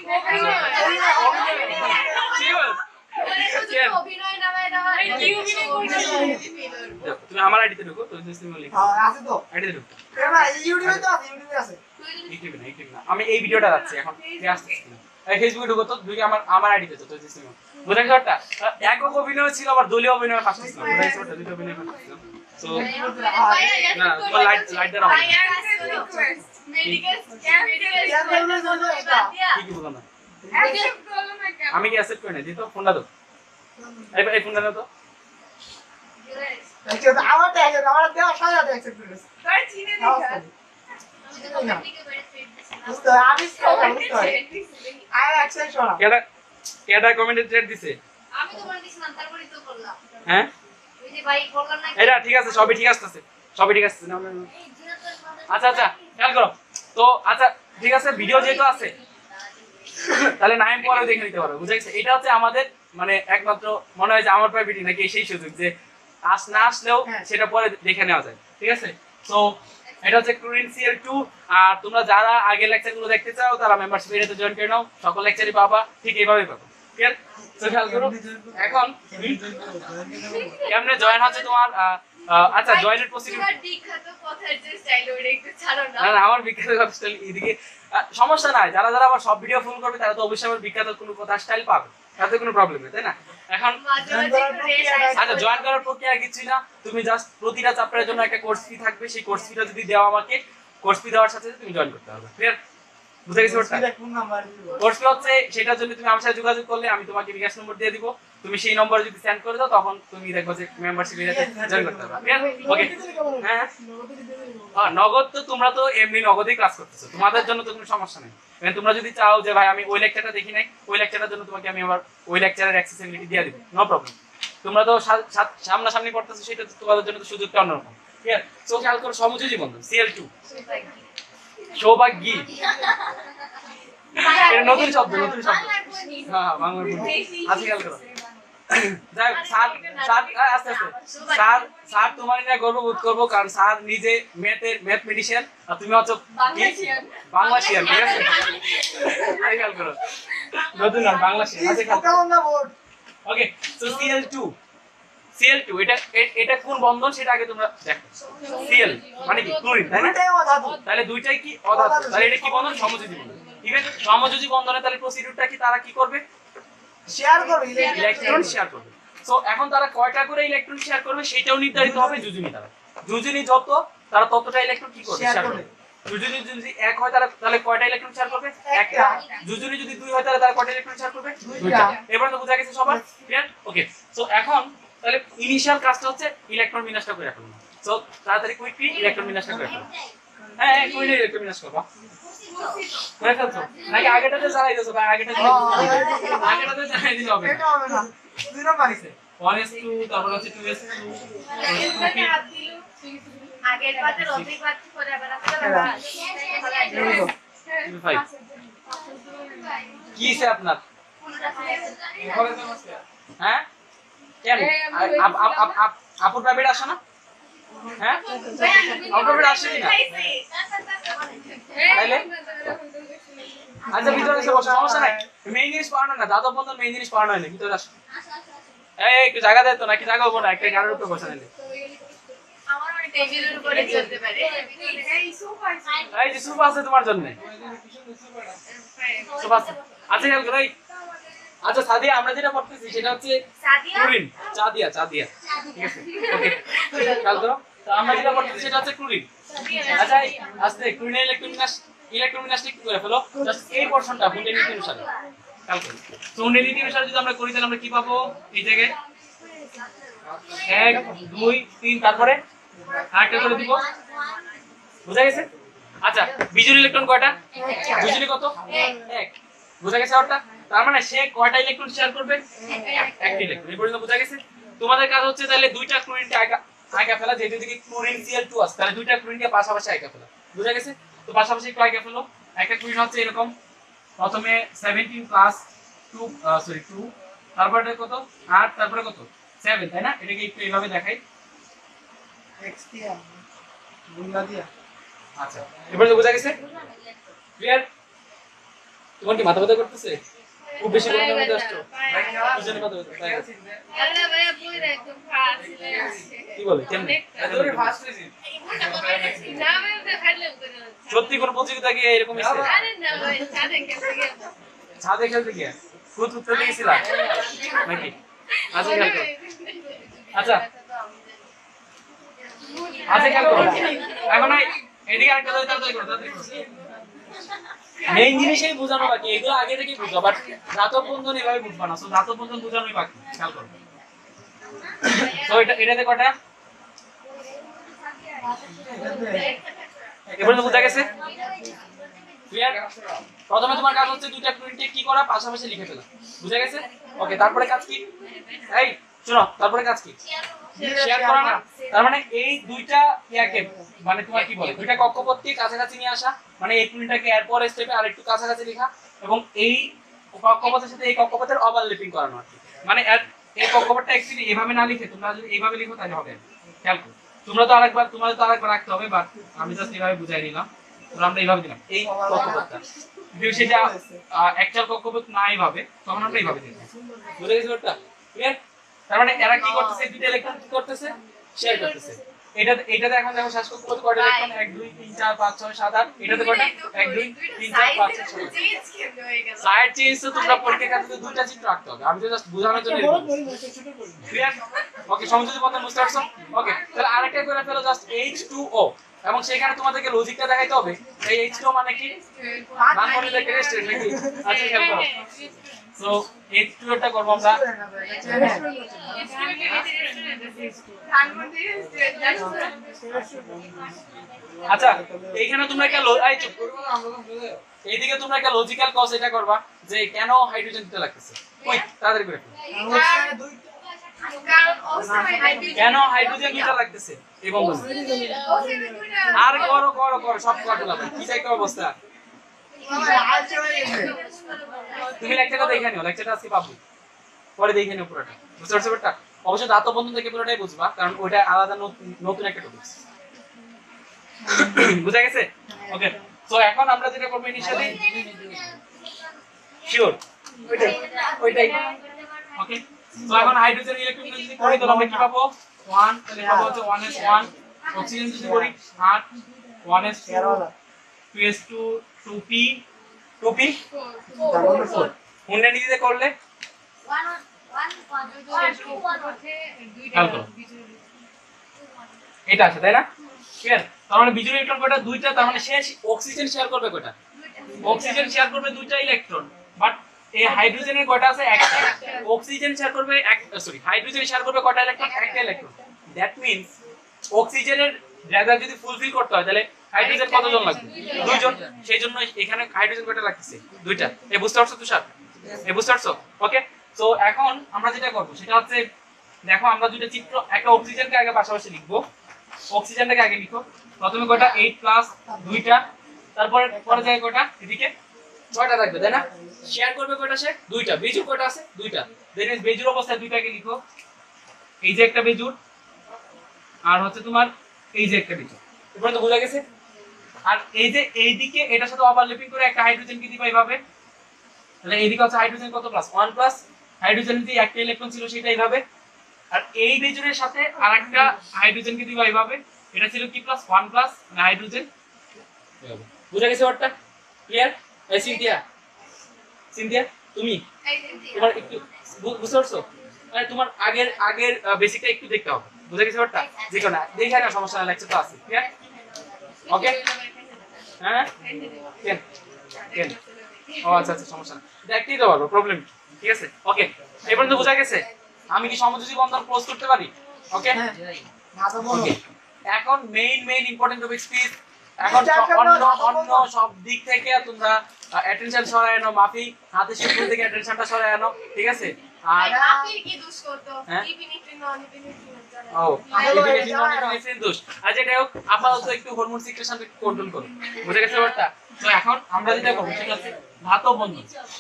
অভিনয় না ভাই না ভাই কি অভিনয় করছিস? তুমি আমার আইডিতে ঢুকো, তো তুমি লিখো। হ্যাঁ আছে তো। আইডিতে ঢুকো। এবার ইউটিউবে তো আছে, ইউটিউবে আছে। ইউটিউবে না, ইউটিউবে না। আমি এই ভিডিওটা যাচ্ছি এখন, ঠিক আছে? এই ফেসবুকে ঢুকো তো, ঢুকে আমার আমার আইডিতে তো তুই তুমি বুঝা গেছে ওটা? একক অভিনয় ছিল, আবার দলীয় অভিনয় ফার্স্ট ছিলাম। বুঝা গেছে ওটা? দুটো অভিনয় ফার্স্ট ছিলাম। সো না তোমার লাইট লাইট দাও। মেডিকেল মেডিকেল কি কি বললাম না? accept করলো না কেন? আমি কি অ্যাকসেপ্ট করি না? দিতো ফোনটা দাও। এই এই ফোনটা দাও তো। Actually, আমারটা accept- আমার দেওয়া সাথে সাথে accept করে দিয়েছে। তোর চিনে আওয়াজ দেখা। করে। আমি তো কমেন্ট দিকে বেড়ে ফেড দিছিলাম। বুঝতে হয়, আমি বুঝতে হয়, বুঝতে হয়। ফেড দিছিলি। I accept করা। কেডা কেডা কমেন্টে থ্রেড দিছে? আমি তো বলে দিছিলাম তারপরেই তো করলাম। হ্যাঁ? ওই যে ভাই বললাম না এটা ঠিক আছে, সবই ঠিক আসতেছে। সবই ঠিক আসতেছে। নাও, নাও, নাও। এই জিনাতের কথা আচ্ছা আচ্ছা, খেয়াল করো। তো আচ্ছা ঠিক আছে, ভিডিও যেহেতু আছে তাহলে নাইম পরে দেখে নিতে পারো, বুঝা গেছে? এটা হচ্ছে আমাদের মানে একমাত্র মনে হয় যে আমার প্রাইভেটি নাকি সেই সুযোগ যে আস না আসলেও হ্যাঁ। সেটা পরে দেখে নেওয়া যায়, ঠিক আছে? তো এটা হচ্ছে ক্রুইন সিএল টু। আর তোমরা যারা আগে লেকচারগুলো দেখতে চাও তারা মেম্বারশিপ এরিয়াতে জয়েন করে নাও, সকল লেকচারই পাবা, ঠিক এইভাবেই পাবো, ক্লিয়ার? তো খেয়াল করো এখন কেমনে জয়েন হচ্ছে তোমার আহ, আহ, আচ্ছা জয়েনের প্রসিডিউর। তোমার বিখ্যাত কথার যে স্টাইল ওটা একটু ছাড়ো না। না না, আমার বিখ্যাত কথা স্টাইল এদিকে আহ, সমস্যা নাই, যারা যারা আমার সব ভিডিও ফুল করবে তারা তো অবশ্যই আমার বিখ্যাত কোনো কথা স্টাইল পাবে, তাতে কোনো প্রবলেম নেই, তাই না? এখন মাঝে মাঝে একটু রেস আসে। আচ্ছা জয়েন করার প্রক্রিয়া আর কিছুই না, তুমি জাস্ট প্রতিটা চ্যাপ্টারের জন্য একটা কোর্স ফি থাকবে, সেই কোর্স ফিটা যদি দাও আমাকে, কোর্স ফি দেওয়ার সাথে সাথে তুমি জয়েন করতে হবে, ক্লিয়ার? বুঝে গেছো ওটা? সিধা কোন নাম্বার দিব? কোর্স ফি হচ্ছে সেটার জন্য তুমি আমার সাথে যোগাযোগ করলে আমি তোমাকে বিকাশ নম্বর দিয়ে দিব, তুমি সেই নম্বরে যদি সেন্ড করে দাও তখন তুমি দেখো যে মেম্বারশিপ এরিয়াতে জয়েন করতে পারবে, ক্লিয়ার? ওকে। হ্যাঁ আর নগদ তো তোমরা তো এমনি নগদেই ক্লাস করতেছো, তোমাদের জন্য তো কোনো সমস্যা নেই। এবার তোমরা যদি চাও যে ভাই আমি ওই লেকচারটা দেখি নাই, ওই লেকচারের জন্য তোমাকে আমি আবার ওই লেকচারের অ্যাক্সেসিবিলিটি দিয়ে দিব, নো প্রবলেম। তোমরা তো সা- সা- সামনাসামনি পড়তেছো, সেটা তো তোমাদের জন্য তো সুযোগটা অন্যরকম, ক্লিয়ার? সো খেয়াল করো সমযোজী বন্ধন সিএল টু, সৌভাগ্যী, এটা নতুন শব্দ, নতুন শব্দ। হ্যাঁ হ্যাঁ, বাংলার বন্ধু। আচ্ছা খেয়াল করো, যাই হোক, স্যার স্যার আহ, আস্তে আস্তে স্যার স্যার তোমার নিয়ে গর্ববোধ করবো, কারণ স্যার নিজে ম্যাথের ম্যাথমেটিশিয়ান আর তুমি হচ্ছে বাংলাদেশিয়ান। বাংলাশিয়ান, ঠিক আছে? আরে খেয়াল করো, নতুন আর বাংলাশিয়ান। আচ্ছা খেয়াল করো, কোন না board? Okay. So C L two, C L two এটা এ- এটা কোন বন্ধন সেটা আগে তোমরা দেখো। সিএল মানে কি ক্লোরিন, তাই না? দুইটাই অধাতু। তাহলে দুইটাই কি অধাতু, তাহলে এটা কি বন্ধন? সমযোজী বন্ধন, ঠিক আছে? সমযোজী বন্ধনে তাহলে প্রসিডিউরটা কি, তারা কি করবে? শেয়ার করবে ইলেকট্রন শেয়ার করবে। সো এখন তারা কয়টা করে ইলেকট্রন শেয়ার করবে সেটাও নির্ধারিত হবে যুজুনি দ্বারা। যুজুনি যত তারা ততটা ইলেকট্রন কি করবে? শেয়ার শেয়ার করবে। করবে। যুজুনি যদি এক হয় তারা তাহলে কয়টা ইলেকট্রন শেয়ার করবে? একটা। একটা। যুজুনি যদি দুই হয় তাহলে তারা কয়টা ইলেকট্রন শেয়ার করবে? দুইটা। দুইটা। এবার তো বোঝা গেছে সবার, ক্লিয়ার? ওকে। সো এখন তাহলে ইনিশিয়াল কাজটা হচ্ছে ইলেকট্রন বিন্যাসটা করে রাখুন। সো তাড়াতাড়ি কুইকলি ইলেকট্রন বিন্যাসটা করে রাখুন। হ্যাঁ হ্যাঁ, কুইকলি ইলেকট্রন বিন্যাস করবা। করে ফেলছো নাকি আগেটাতে চালাই দিছো? ভাই আগেটাতে আগেটাতে চালাই দিলে হবে না। এটা হবে না। দুই নাম্বার আছে। one is two, তারপর হচ্ছে two is two, এটাকে হাত দিল। আগের পাতের অর্ধেক পাত করে আবার two, five. কি আছে আপনার? হ্যাঁ কেন আপ- আপ- আপ- আপ- আপুর প্রাইভেট আসে না? হ্যাঁ আপুর প্রাইভেট আসে কিনা? তাইলে আচ্ছা ভিতরে এসে বসো, সমস্যা নাই। মেইন জিনিস পড়ানো না, দাদা বন্ধু মেইন জিনিস পড়ানো হয় না, ভিতরে আসো। এই এই, একটু জায়গা দেয় তো নাকি? জায়গা হবো না, একটা গাড়ির উপরে বসা নিলে। আমার ওই টেবিলের উপরে চলতে পারে এই সোফা এই যে সুপ আছে তোমার জন্য, সুপ আছে। আচ্ছা খেয়াল করো, এই আচ্ছা সাদিয়া, আমরা যেটা পড়তেছি সেটা হচ্ছে সাদিয়া ক্লোরিন, চা দিয়া, চা দিয়া, ঠিক আছে? ওকে খেয়াল করো, তো আমরা যেটা পড়তেছি সেটা হচ্ছে ক্লোরিন। আচ্ছা এই আস্তে ক্লোরিনের ইলেকট্রন বিন্যাস, ইলেকট্রন বিন্যাসটা একটু করে ফেলো, জাস্ট এই পোরশনটা বুন্ডের নীতি অনুসারে খেয়াল করো। তো বুন্ডের নীতি অনুসারে যদি আমরা করি তাহলে আমরা কি পাবো? এই জায়গায় এক দুই তিন, তারপরে আরেকটা করে দিব, বুঝা গেছে? আচ্ছা বিজুর ইলেকট্রন কয়টা? বিজুলি কত? এক। বুঝা গেছে ওটা? তার মানে সে কয়টা ইলেকট্রন শেয়ার করবে? একটা ইলেকট্রন। এই পর্যন্ত বুঝা গেছে? তোমাদের কাজ হচ্ছে তাহলে দুইটা ক্লোরিনকে আইকা আইকা ফেলা, যেহেতু দিকে ক্লোরিন সিএল টু আছে তাহলে দুইটা ক্লোরিনকে পাশাপাশি আইকা ফেলা, বুঝা গেছে? তো পাশাপাশি একটু আইকা ফেলো। একটা ক্লোরিন হচ্ছে এরকম, প্রথমে seventeen plus two sorry two, তারপরে কত আট, তারপরে কত সেভেন, তাই না? এটাকে একটু এইভাবে দেখাই। এক্স দিয়া বুলা দিয়া। আচ্ছা এবারে তো বোঝা গেছে, ক্লিয়ার? তোমার কি মাথা ব্যথা করতেছে? খুব বেশি গরমের মধ্যে আসছো? বুঝেনি মাথা ব্যথা, তাই আছে? আরে ভাইয়া পুরো একদম ফাস্ট লাগছে কি বলে কেমনে? তোরে ফার্স্ট হইছি। না আমি তো খাইলাম করে সত্যি কোন প্রতিযোগিতা গিয়ে এরকম হইছে? আরে না ভাই ছাদে খেলতে গেলাম ছাদে খেলতে গিয়ে খুদ উঠতে গেছিলা নাকি? আচ্ছা খেয়াল করো, আচ্ছা আচ্ছা খেয়াল করো। এখন এই এদিকে আরেকটা তাড়াতাড়ি করো, তাড়াতাড়ি করো। মেইন জিনিসই বোঝানো বাকি, এগুলো আগে থেকে বুঝো, বাট ধাতব বন্ধন এভাবে বুঝবা না। সো ধাতব বন্ধন বোঝানোই বাকি, খেয়াল করো। তো এটা এটাতে কটা? এবারে বুঝা গেছে? ক্লিয়ার? প্রথমে তোমার কাজ হচ্ছে দুইটা প্রিন্টে কি করা, পাশাপাশি লিখে ফেলা। বুঝা গেছে? ওকে, তারপরে কাজ কি? এই শোনো, তারপরে কাজ কি? শেয়ার করা না? তার মানে এই দুইটা ইয়াকে মানে তোমার কি বলে, দুইটা কক্ষপথকে কাছাকাছি নিয়ে আসা, মানে এই প্রিন্টটাকে এর পরে স্টেপে আরেকটু কাছাকাছি লেখা, এবং এই কক্ষপথের সাথে এই কক্ষপথের ওভারল্যাপিং করানো আর কি। মানে এর এই কক্ষপথটা অ্যাকচুয়ালি এইভাবে না লিখে তোমরা যদি এইভাবে লিখো তাহলে হবে। খেয়াল করো, তোমরা তো আরেকবার তোমাদের তো আরেকবার রাখতে হবে, বাট আমি জাস্ট এইভাবে বুঝাই নিলাম। তোমরা আমরা এইভাবে দিলাম এই কক্ষপথটা, যদি সেটা অ্যাকচুয়াল কক্ষপথ না এইভাবে, তখন আমরা এইভাবে দিলাম। বুঝে গেছো ব্যাপারটা? ক্লিয়ার? তার মানে এরা কি করতেছে, দুইটা ইলেকট্রন কি করতেছে, শেয়ার করতেছে। এটা এটাতে এখন দেখো শ্বাস কক্ষপথ কয়টা ইলেকট্রন, এক দুই তিন চার পাঁচ ছয় সাত আট, এটাতে কয়টা, এক দুই তিন চার পাঁচ ছয় সাত আট। সাইড চেঞ্জ তো তোমরা পরীক্ষার ক্ষেত্রে দুইটা চিত্র রাখতে হবে, আমি তো জাস্ট বোঝানোর জন্য বলছি। ক্লিয়ার? ওকে, সমযোজী বন্ধন বুঝতে পারছো? ওকে, তাহলে আরেকটা করে ফেলো, জাস্ট এইচ টু ও, এবং সেখানে তোমাদেরকে লজিকটা দেখাইতে হবে। এই এইচ টু ও মানে কি, নন মলিকুলার কেমিস্ট্রি নাকি? আচ্ছা, খেয়াল করো। সো এইচ টু ও টা করব আমরা। আচ্ছা, এইখানে তোমরা একটা এইদিকে তোমরা একটা লজিক্যাল কজ এটা করবা যে কেন হাইড্রোজেন দিতে লাগতেছে। ওই তাড়াতাড়ি করে কেন হাইড্রোজেন দুইটা লাগতেছে এই বন্ধন। আর করো করো করো সব করো, কি একটা অবস্থা। তুমি লেকচারটা দেখে নিও, লেকচারটা আজকে পাবো, পরে দেখে নিও পুরোটা। বুঝতে পারছো ব্যাপারটা? অবশ্যই ধাতব বন্ধন থেকে পুরোটাই বুঝবা, কারণ ওইটা আলাদা নতুন একটা টপিক। বুঝা গেছে? ওকে, সো এখন আমরা যেটা করব ইনিশিয়ালি শিওর ওইটাই ওইটাই। ওকে, সো এখন হাইড্রোজেন ইলেকট্রন যদি করি তাহলে আমরা কি পাবো, ওয়ান, তাহলে পাবো হচ্ছে ওয়ান এস ওয়ান। অক্সিজেন যদি করি আট, one S two S two, two P, two P four. হুন্ডানিতে করলে এটা আছে, তাই না? ক্লিয়ার? তার মানে বিজোড় ইলেকট্রন কয়টা, দুইটা। তার মানে শেষ অক্সিজেন শেয়ার করবে কয়টা, অক্সিজেন শেয়ার করবে দুইটা ইলেকট্রন, বাট এই হাইড্রোজেনের কয়টা আছে, একটা। অক্সিজেন শেয়ার করবে এক, সরি হাইড্রোজেন শেয়ার করবে কয়টা ইলেকট্রন, একটা ইলেকট্রন। দ্যাট মিন্স অক্সিজেনের রেজাল্ট যদি ফুলফিল করতে হয় তাহলে হাইড্রোজেন কতজন লাগবে, দুইজন। সেই জন্য এখানে হাইড্রোজেন কয়টা লাগতেছে, দুইটা। এই বুঝতে পারছো তুষার? এই বুঝতে পারছো? ওকে, সো এখন আমরা যেটা করব সেটা হচ্ছে, দেখো আমরা দুইটা চিত্র, একটা অক্সিজেনকে আগে পাশাপাশি লিখবো। অক্সিজেনটাকে আগে লিখো, প্রথমে কয়টা, এইট প্লাস দুইটা, তারপরে পরে যায় কয়টা, এদিকে ছয়টা থাকবে, তাই না? শেয়ার করবে কয়টা, সে দুইটা। বেজুর কয়টা আছে, দুইটা। দেন বেজুর অবস্থায় দুইটাকে লিখো, এই যে একটা বেজুর, আর হচ্ছে তোমার এই যে একটা বেজুর। এরপরে তো বোঝা গেছে? আর এই যে এইদিকে এটার সাথে ওভারল্যাপিং করে একটা হাইড্রোজেন কি দিবা এইভাবে, তাহলে এইদিকে হচ্ছে হাইড্রোজেন কত প্লাস ওয়ান প্লাস, হাইড্রোজেন যে একটা ইলেকট্রন ছিল সেটা এইভাবে, আর এই বেজুরের সাথে আরেকটা হাইড্রোজেন কি দিবা এইভাবে, এটা ছিল কি প্লাস ওয়ান প্লাস হাইড্রোজেন। বুঝা গেছে ওটা? ক্লিয়ার? এই সিনথিয়া, সিনথিয়া তুমি তোমার একটু বুঝতে পারছো? মানে তোমার আগের আগের বেসিকটা একটু দেখতে হবে। বুঝা গেছে ওটা? যে কোন দেখে না, সমস্যা না, লেকচার তো আছে। ক্লিয়ার? ওকে, হ্যাঁ কেন কেন ও আচ্ছা আচ্ছা, সমস্যা না, দেখতেই তো পারবো, প্রবলেম। ঠিক আছে, ওকে, এই পর্যন্ত বোঝা গেছে? আমি কি সমযোজী বন্ধন ক্লোজ করতে পারি? ওকে, ওকে, এখন main main important topic speech. এখন অন্য অন্য সব দিক থেকে তোমরা অ্যাটেনশন সরায় আনো, মাফি হাতে শুরু থেকে অ্যাটেনশনটা সরায় আনো, ঠিক আছে? আর মাফির কি দোষ করতো, ইপিনিফ্রিন নন ইপিনিফ্রিন ও ইপিনিফ্রিন নন ইপিনিফ্রিন দোষ। আর যেটা হোক আপাতত একটু হরমোন সিক্রেশন একটু কন্ট্রোল করো। বুঝে গেছে ব্যাপারটা? তো এখন আমরা যেটা করব সেটা হচ্ছে ধাতব বন্ধন।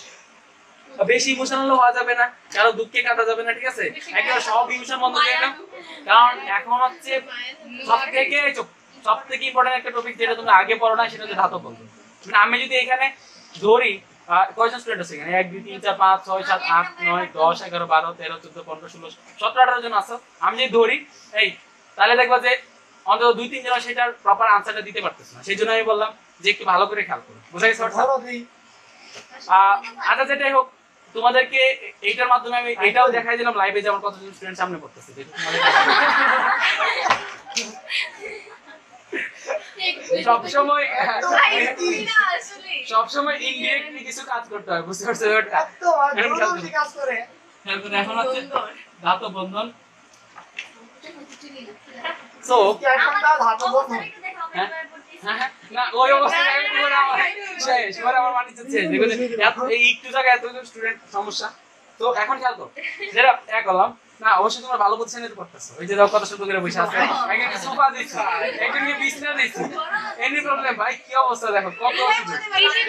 বেশি ইমোশনাল হওয়া যাবে না, কারো দুঃখে কাটা যাবে না, ঠিক আছে? একেবারে সব ইমোশন বন্ধ করে নাও, কারণ এখন হচ্ছে সবথেকে সবথেকে ইম্পর্টেন্ট একটা টপিক যেটা তুমি আগে পড়ো না, সেটা হচ্ছে ধাতব বন্ধন। মানে আমি যদি এখানে ধরি কয়জন স্টুডেন্ট আছে এখানে, এক দুই তিন চার পাঁচ ছয় সাত আট নয় দশ এগারো বারো তেরো চোদ্দ পনেরো ষোলো সতেরো আঠারো জন আছে, আমি যদি ধরি এই, তাহলে দেখবা যে অন্তত দুই তিন জন সেটার প্রপার আনসারটা দিতে পারতেছে না। সেই জন্য আমি বললাম যে একটু ভালো করে খেয়াল করো। বুঝা গেছে? আচ্ছা, যেটাই হোক তোমাদেরকে এইটার মাধ্যমে আমি এটাও দেখাই দিলাম লাইভে যেমন কতজন স্টুডেন্ট সামনে পড়তেছে। সবসময় সবসময় ইনডিরেক্টলি কিছু কাজ করতে হয়, বুঝতে পারছো ব্যাপারটা? এত জোরদার কাজ করে। এখন এখন হচ্ছে ধাতব বন্ধন। সো একটা ধাতব বন্ধন। হ্যাঁ হ্যাঁ না ওই অবস্থায় আমি কি করে আমার শেষ করে আমার বাণিজ্য শেষ দেখুন এত এই একটু জায়গায় এত স্টুডেন্ট সমস্যা। তো এখন খেয়াল করো যেটা এক করলাম না, অবশ্যই তোমরা ভালো পজিশনে পড়তেছো। ওই যে দেখো কত সুন্দর করে বসে আছে, একজনকে সোফা দিচ্ছি, একজনকে বিছানা দিচ্ছি, এনি প্রবলেম ভাই কি অবস্থা দেখো কত সুন্দর।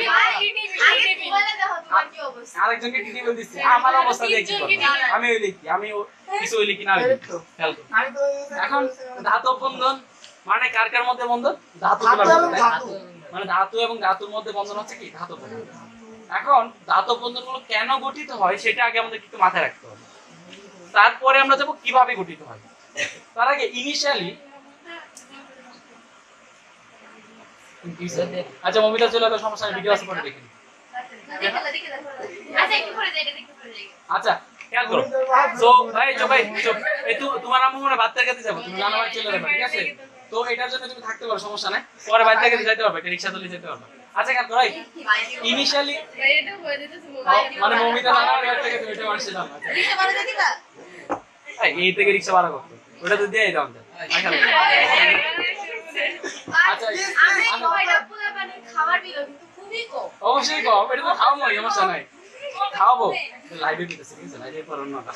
আরেকজনকে টি টেবিল দিচ্ছি, আমার অবস্থা দেখি আমি ওই লিখি, আমি ও- কিছু ওই লিখি না ওই লিখি। খেয়াল করো আমি তো এখন ধাতব বন্ধন মানে কার কার মধ্যে বন্ধন? ধাতু ধাতু গুলোর এবং মধ্যে, ধাতু। মানে ধাতু এবং ধাতুর মধ্যে বন্ধন হচ্ছে কি ধাতব বন্ধন। এখন ধাতব বন্ধনগুলো কেন গঠিত হয় সেটা আগে আমাদের একটু মাথায় রাখতে হবে, তারপরে আমরা যাব কিভাবে গঠিত হয়। তার আগে ইনিশিয়ালি আচ্ছা মমিতা চলে তো সমস্যা নেই, ভিডিও আছে পরে দেখে নিই। আচ্ছা খেয়াল করো তো ভাই চো ভাই চো এই তো তোমার আম্মু মনে ভাত খেতে যাবো, তুমি রান্না বাড়ি চলে যাবে, ঠিক আছে? তো এটার জন্য তুমি থাকতে পারো, সমস্যা নাই, পরে বাড়ি থেকে যেতে পারবে, একটা রিকশা তুলে যেতে পারবে। আচ্ছা খেয়াল করো ইনিশিয়ালি মানে মমিতা রান্না বাড়ি থেকে তুমি এটা মানছে দাও, এই এই থেকে রিকশা ভাড়া করতে ওটা তো দিয়ে দাও আমাদের। আচ্ছা অবশ্যই কম, এটা তো খাওয়াবো, সমস্যা নাই, খাওয়াবো লাইভে দিতেছে, ঠিক আছে? লাইভে পড়ার না।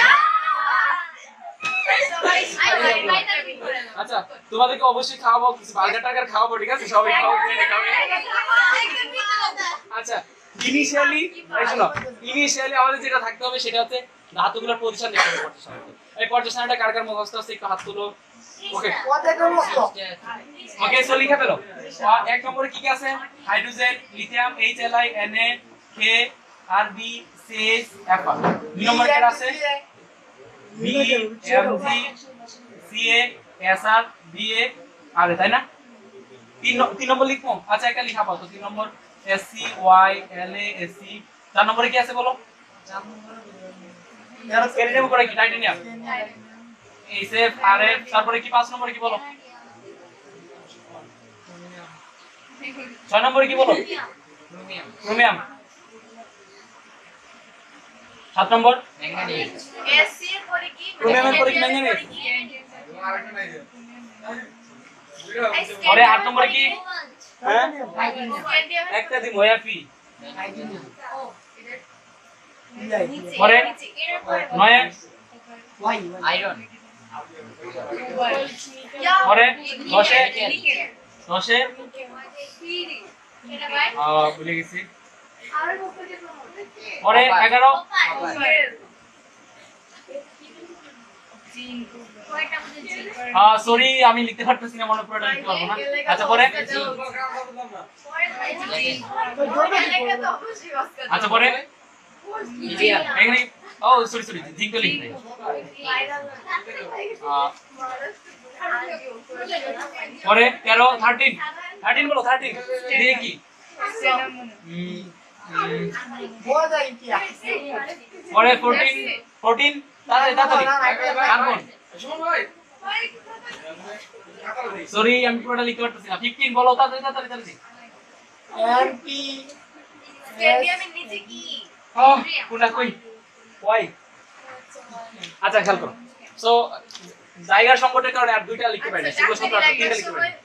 আচ্ছা তোমাদেরকে অবশ্যই খাওয়াবো, কিছু বার্গার টার্গার খাওয়াবো, ঠিক আছে? সবাই খাওয়াবো, খাওয়াবো। আচ্ছা ইনিশিয়ালি এই শোনো, ইনিশিয়ালি আমাদের যেটা থাকতে হবে সেটা হচ্ছে ধাতুগুলোর পজিশন দেখতে হবে। পজিশন এই পজিশনটা কার কার মুখস্থ আছে একটু হাত তুলো। ওকে ওদের মস্ত ওকে সো লিখে ফেলো। এক নম্বরে কি কি আছে? Hydrogen, lithium, H L I, N A, K, R B, C H, F R. দুই নম্বরে কি আছে? B, M G, C A, S R, B A, আর তাই না? তিন তিন নম্বর লিখবো। আচ্ছা একটা লেখা পাও তো তিন নম্বর S C Y L A S C. চার নম্বরে কি আছে বলো? ক্যাডমিয়াম করে কি titanium, H F R F. তারপরে কি পাঁচ নম্বরে কি বলো? ছয় নম্বরে কি বলো? ক্রোমিয়াম। সাত নম্বর ক্রোমিয়ামের পরে কি ম্যাঙ্গানিজ। পরে আট নম্বরে কি? হ্যাঁ একটা দিন ওয়াফি। পরে নয় আয়রন পরে দশে দশে আহ ভুলে গেছি। পরে এগারো সরি আমি লিখতে পারতেছি না, মনে পড়ে লিখতে পারবো না। আচ্ছা পরে আচ্ছা পরে এখানে ও সরি সরি জিঙ্ক লিখতে পরে তেরো থার্টিন থার্টিন বলো থার্টিন দিয়ে কি পরে ফোরটিন ফোরটিন তাড়াতাড়ি তাড়াতাড়ি কার্বন সরি আমি পুরোটা লিখতে পারতেছি না। ফিফটিন বলো তাড়াতাড়ি তাড়াতাড়ি তাড়াতাড়ি এমপি আহ কোনটা কই ওয়াই। আচ্ছা খেয়াল করো সো জায়গার সংকটের কারণে আর দুইটা লিখতে পারি না, ষোলো সতেরো আঠারো তিনটা লিখতে পারি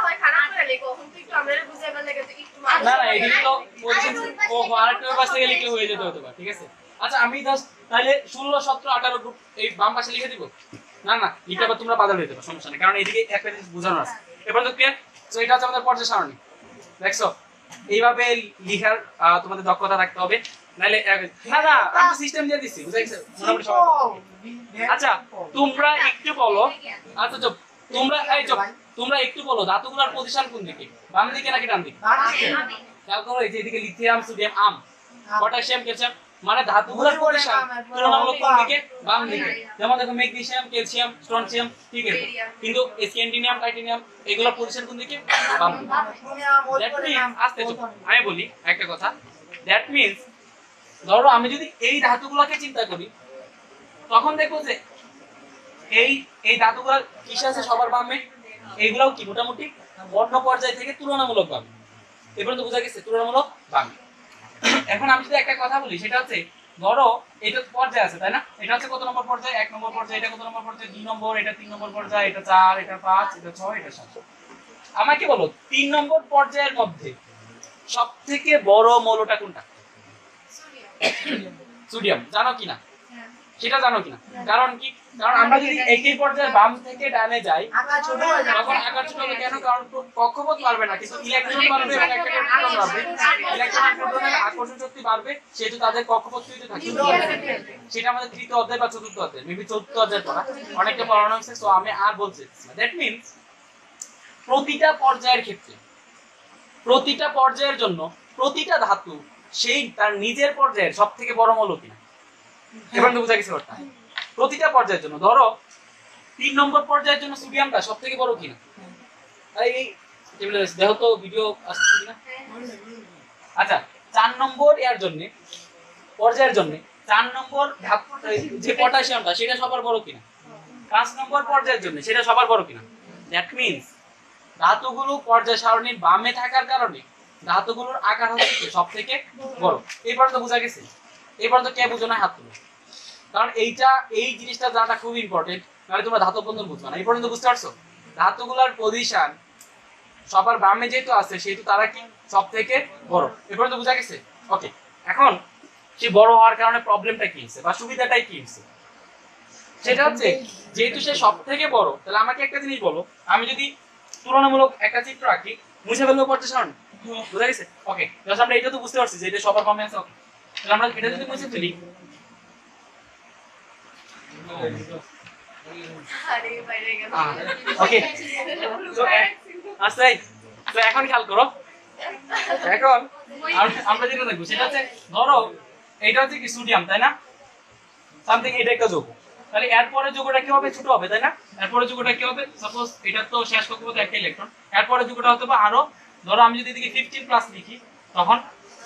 না। না না এদিকে তো পজিশন ও আরেকটা পাশ থেকে লিখলে হয়ে যেত হয়তো, ঠিক আছে? আচ্ছা আমি জাস্ট তাহলে ষোলো সতেরো আঠারো গ্রুপ এই বাম পাশে লিখে দিব। না না লিখে আবার তোমরা বাদল দিতে পারো, সমস্যা নেই, কারণ এইদিকে একটা জিনিস বোঝানো আছে। এবার তো ক্লিয়ার? সো এটা হচ্ছে আমাদের পর্যায় সারণী, দেখছো? এইভাবে লিখার তোমাদের দক্ষতা রাখতে হবে, নাইলে না না আমি সিস্টেম দিয়ে দিচ্ছি, বুঝাইছো? মোটামুটি সবাই আচ্ছা তোমরা একটু বলো। আচ্ছা চুপ তোমরা এই চুপ তোমরা একটু বলো ধাতুগুলোর পজিশন কোন দিকে, বাম দিকে নাকি ডান দিকে? খেয়াল করো এই যে এদিকে lithium sodium um potassium calcium, মানে ধাতুগুলোর পজিশন তুলনামূলক কোন দিকে? বাম দিকে। যেমন দেখো ম্যাগনেসিয়াম ক্যালসিয়াম স্ট্রনসিয়াম, ঠিক আছে? কিন্তু স্ক্যান্ডিনিয়াম টাইটানিয়াম এগুলোর পজিশন কোন দিকে? বাম দিকে। দ্যাট মিন্স আস্তে চুপ আমি বলি একটা কথা, দ্যাট মিন্স ধরো আমি যদি এই ধাতুগুলোকে চিন্তা করি তখন দেখো যে এই এই ধাতুগুলো কিসে আছে সবার বামে, এইগুলাও কি মোটামুটি বর্ণ পর্যায় থেকে তুলনামূলক ভাবে এ পর্যন্ত বোঝা গেছে তুলনামূলক বামে। এখন আমি যদি একটা কথা বলি সেটা হচ্ছে ধরো এটা পর্যায়ে আছে তাই না, এটা হচ্ছে কত নম্বর পর্যায়ে, এক নম্বর পর্যায়ে, এটা কত নম্বর পর্যায়ে, দুই নম্বর, এটা তিন নম্বর পর্যায়ে, এটা চার, এটা পাঁচ, এটা ছয়, এটা সাত। আমাকে বলো তিন নম্বর পর্যায়ের মধ্যে সবথেকে বড় মৌলটা কোনটা? সোডিয়াম। জানো কিনা সেটা জানো কিনা? কারণ কি, কারণ আমরা যদি একই পর্যায়ে বাম থেকে ডানে যাই আকার ছোট হয়ে যায়। তখন আকার ছোট হবে কেন? কারণ কক্ষপথ পারবে না, কিন্তু ইলেকট্রন পারবে এবং একটা করে প্রোটন পারবে। ইলেকট্রন আর প্রোটনের আকর্ষণ শক্তি বাড়বে, সেহেতু তাদের কক্ষপথ তৈরি থাকে। সেটা আমাদের তৃতীয় অধ্যায় বা চতুর্থ অধ্যায়, মেবি চতুর্থ অধ্যায় পড়া, অনেকটা পড়ানো হয়েছে, সো আমি আর বলছি না। দ্যাট মিন্স প্রতিটা পর্যায়ের ক্ষেত্রে, প্রতিটা পর্যায়ের জন্য প্রতিটা ধাতু সেই তার নিজের পর্যায়ের সবথেকে বড় মৌল কিনা, এবার তো বুঝা গেছে কথা। প্রতিটা পর্যায়ের জন্য ধরো তিন নম্বর পর্যায়ের জন্য সোডিয়ামটা সবথেকে বড় কিনা, এই দেখো তো ভিডিও আসছে কিনা। আচ্ছা, চার নম্বর এর জন্য পর্যায়ের জন্য চার নম্বর ধাতু যে পটাশিয়ামটা সেটা সবার বড় কিনা, পাঁচ নম্বর পর্যায়ের জন্য সেটা সবার বড় কিনা। দ্যাট মিন্স ধাতুগুলো পর্যায় সারণীর বামে থাকার কারণে ধাতুগুলোর আকার হচ্ছে সবথেকে বড়। এই পর্যন্ত বোঝা গেছে? এই পর্যন্ত কে বুঝো না হাত তুলো, কারণ এইটা এই জিনিসটা জানাটা খুব ইম্পর্টেন্ট, নাহলে তোমরা ধাতব বন্ধন বুঝবে না। এই পর্যন্ত বুঝতে পারছো? ধাতুগুলোর পজিশন সবার বামে যেহেতু আছে সেহেতু তারা কি সবথেকে বড়। এই পর্যন্ত বোঝা গেছে? ওকে, এখন সে বড় হওয়ার কারণে প্রবলেমটা কি হচ্ছে বা সুবিধাটাই কি হচ্ছে সেটা হচ্ছে, যেহেতু সে সবথেকে বড়, তাহলে আমাকে একটা জিনিস বলো, আমি যদি তুলনামূলক একটা চিত্র আঁকি, মুছে ফেলবো পর্যায় সারণী, বুঝা গেছে? ওকে, জাস্ট আমরা এটা তো বুঝতে পারছি যে এটা সবার বামে আছে। ওকে, তাহলে আমরা এটা যদি মুছে ফেলি, আরে বাইরে গেল। ওকে, তো আচ্ছা, তো এখন খেয়াল করো, এখন আম- আমরা যেটা দেখবো সেটা হচ্ছে ধরো এটা হচ্ছে কি সোডিয়াম তাই না, সামথিং, এটা একটা যৌগ, তাহলে এরপরে যৌগটা কি হবে? ছোট হবে তাই না। এরপরে যৌগটা কি হবে? সাপোজ এটা তো শেষ কক্ষপথে একটা ইলেকট্রন, এরপরে যৌগটা হতে পারে আরো, ধরো আমি যদি এদিকে ফিফটিন প্লাস লিখি তখন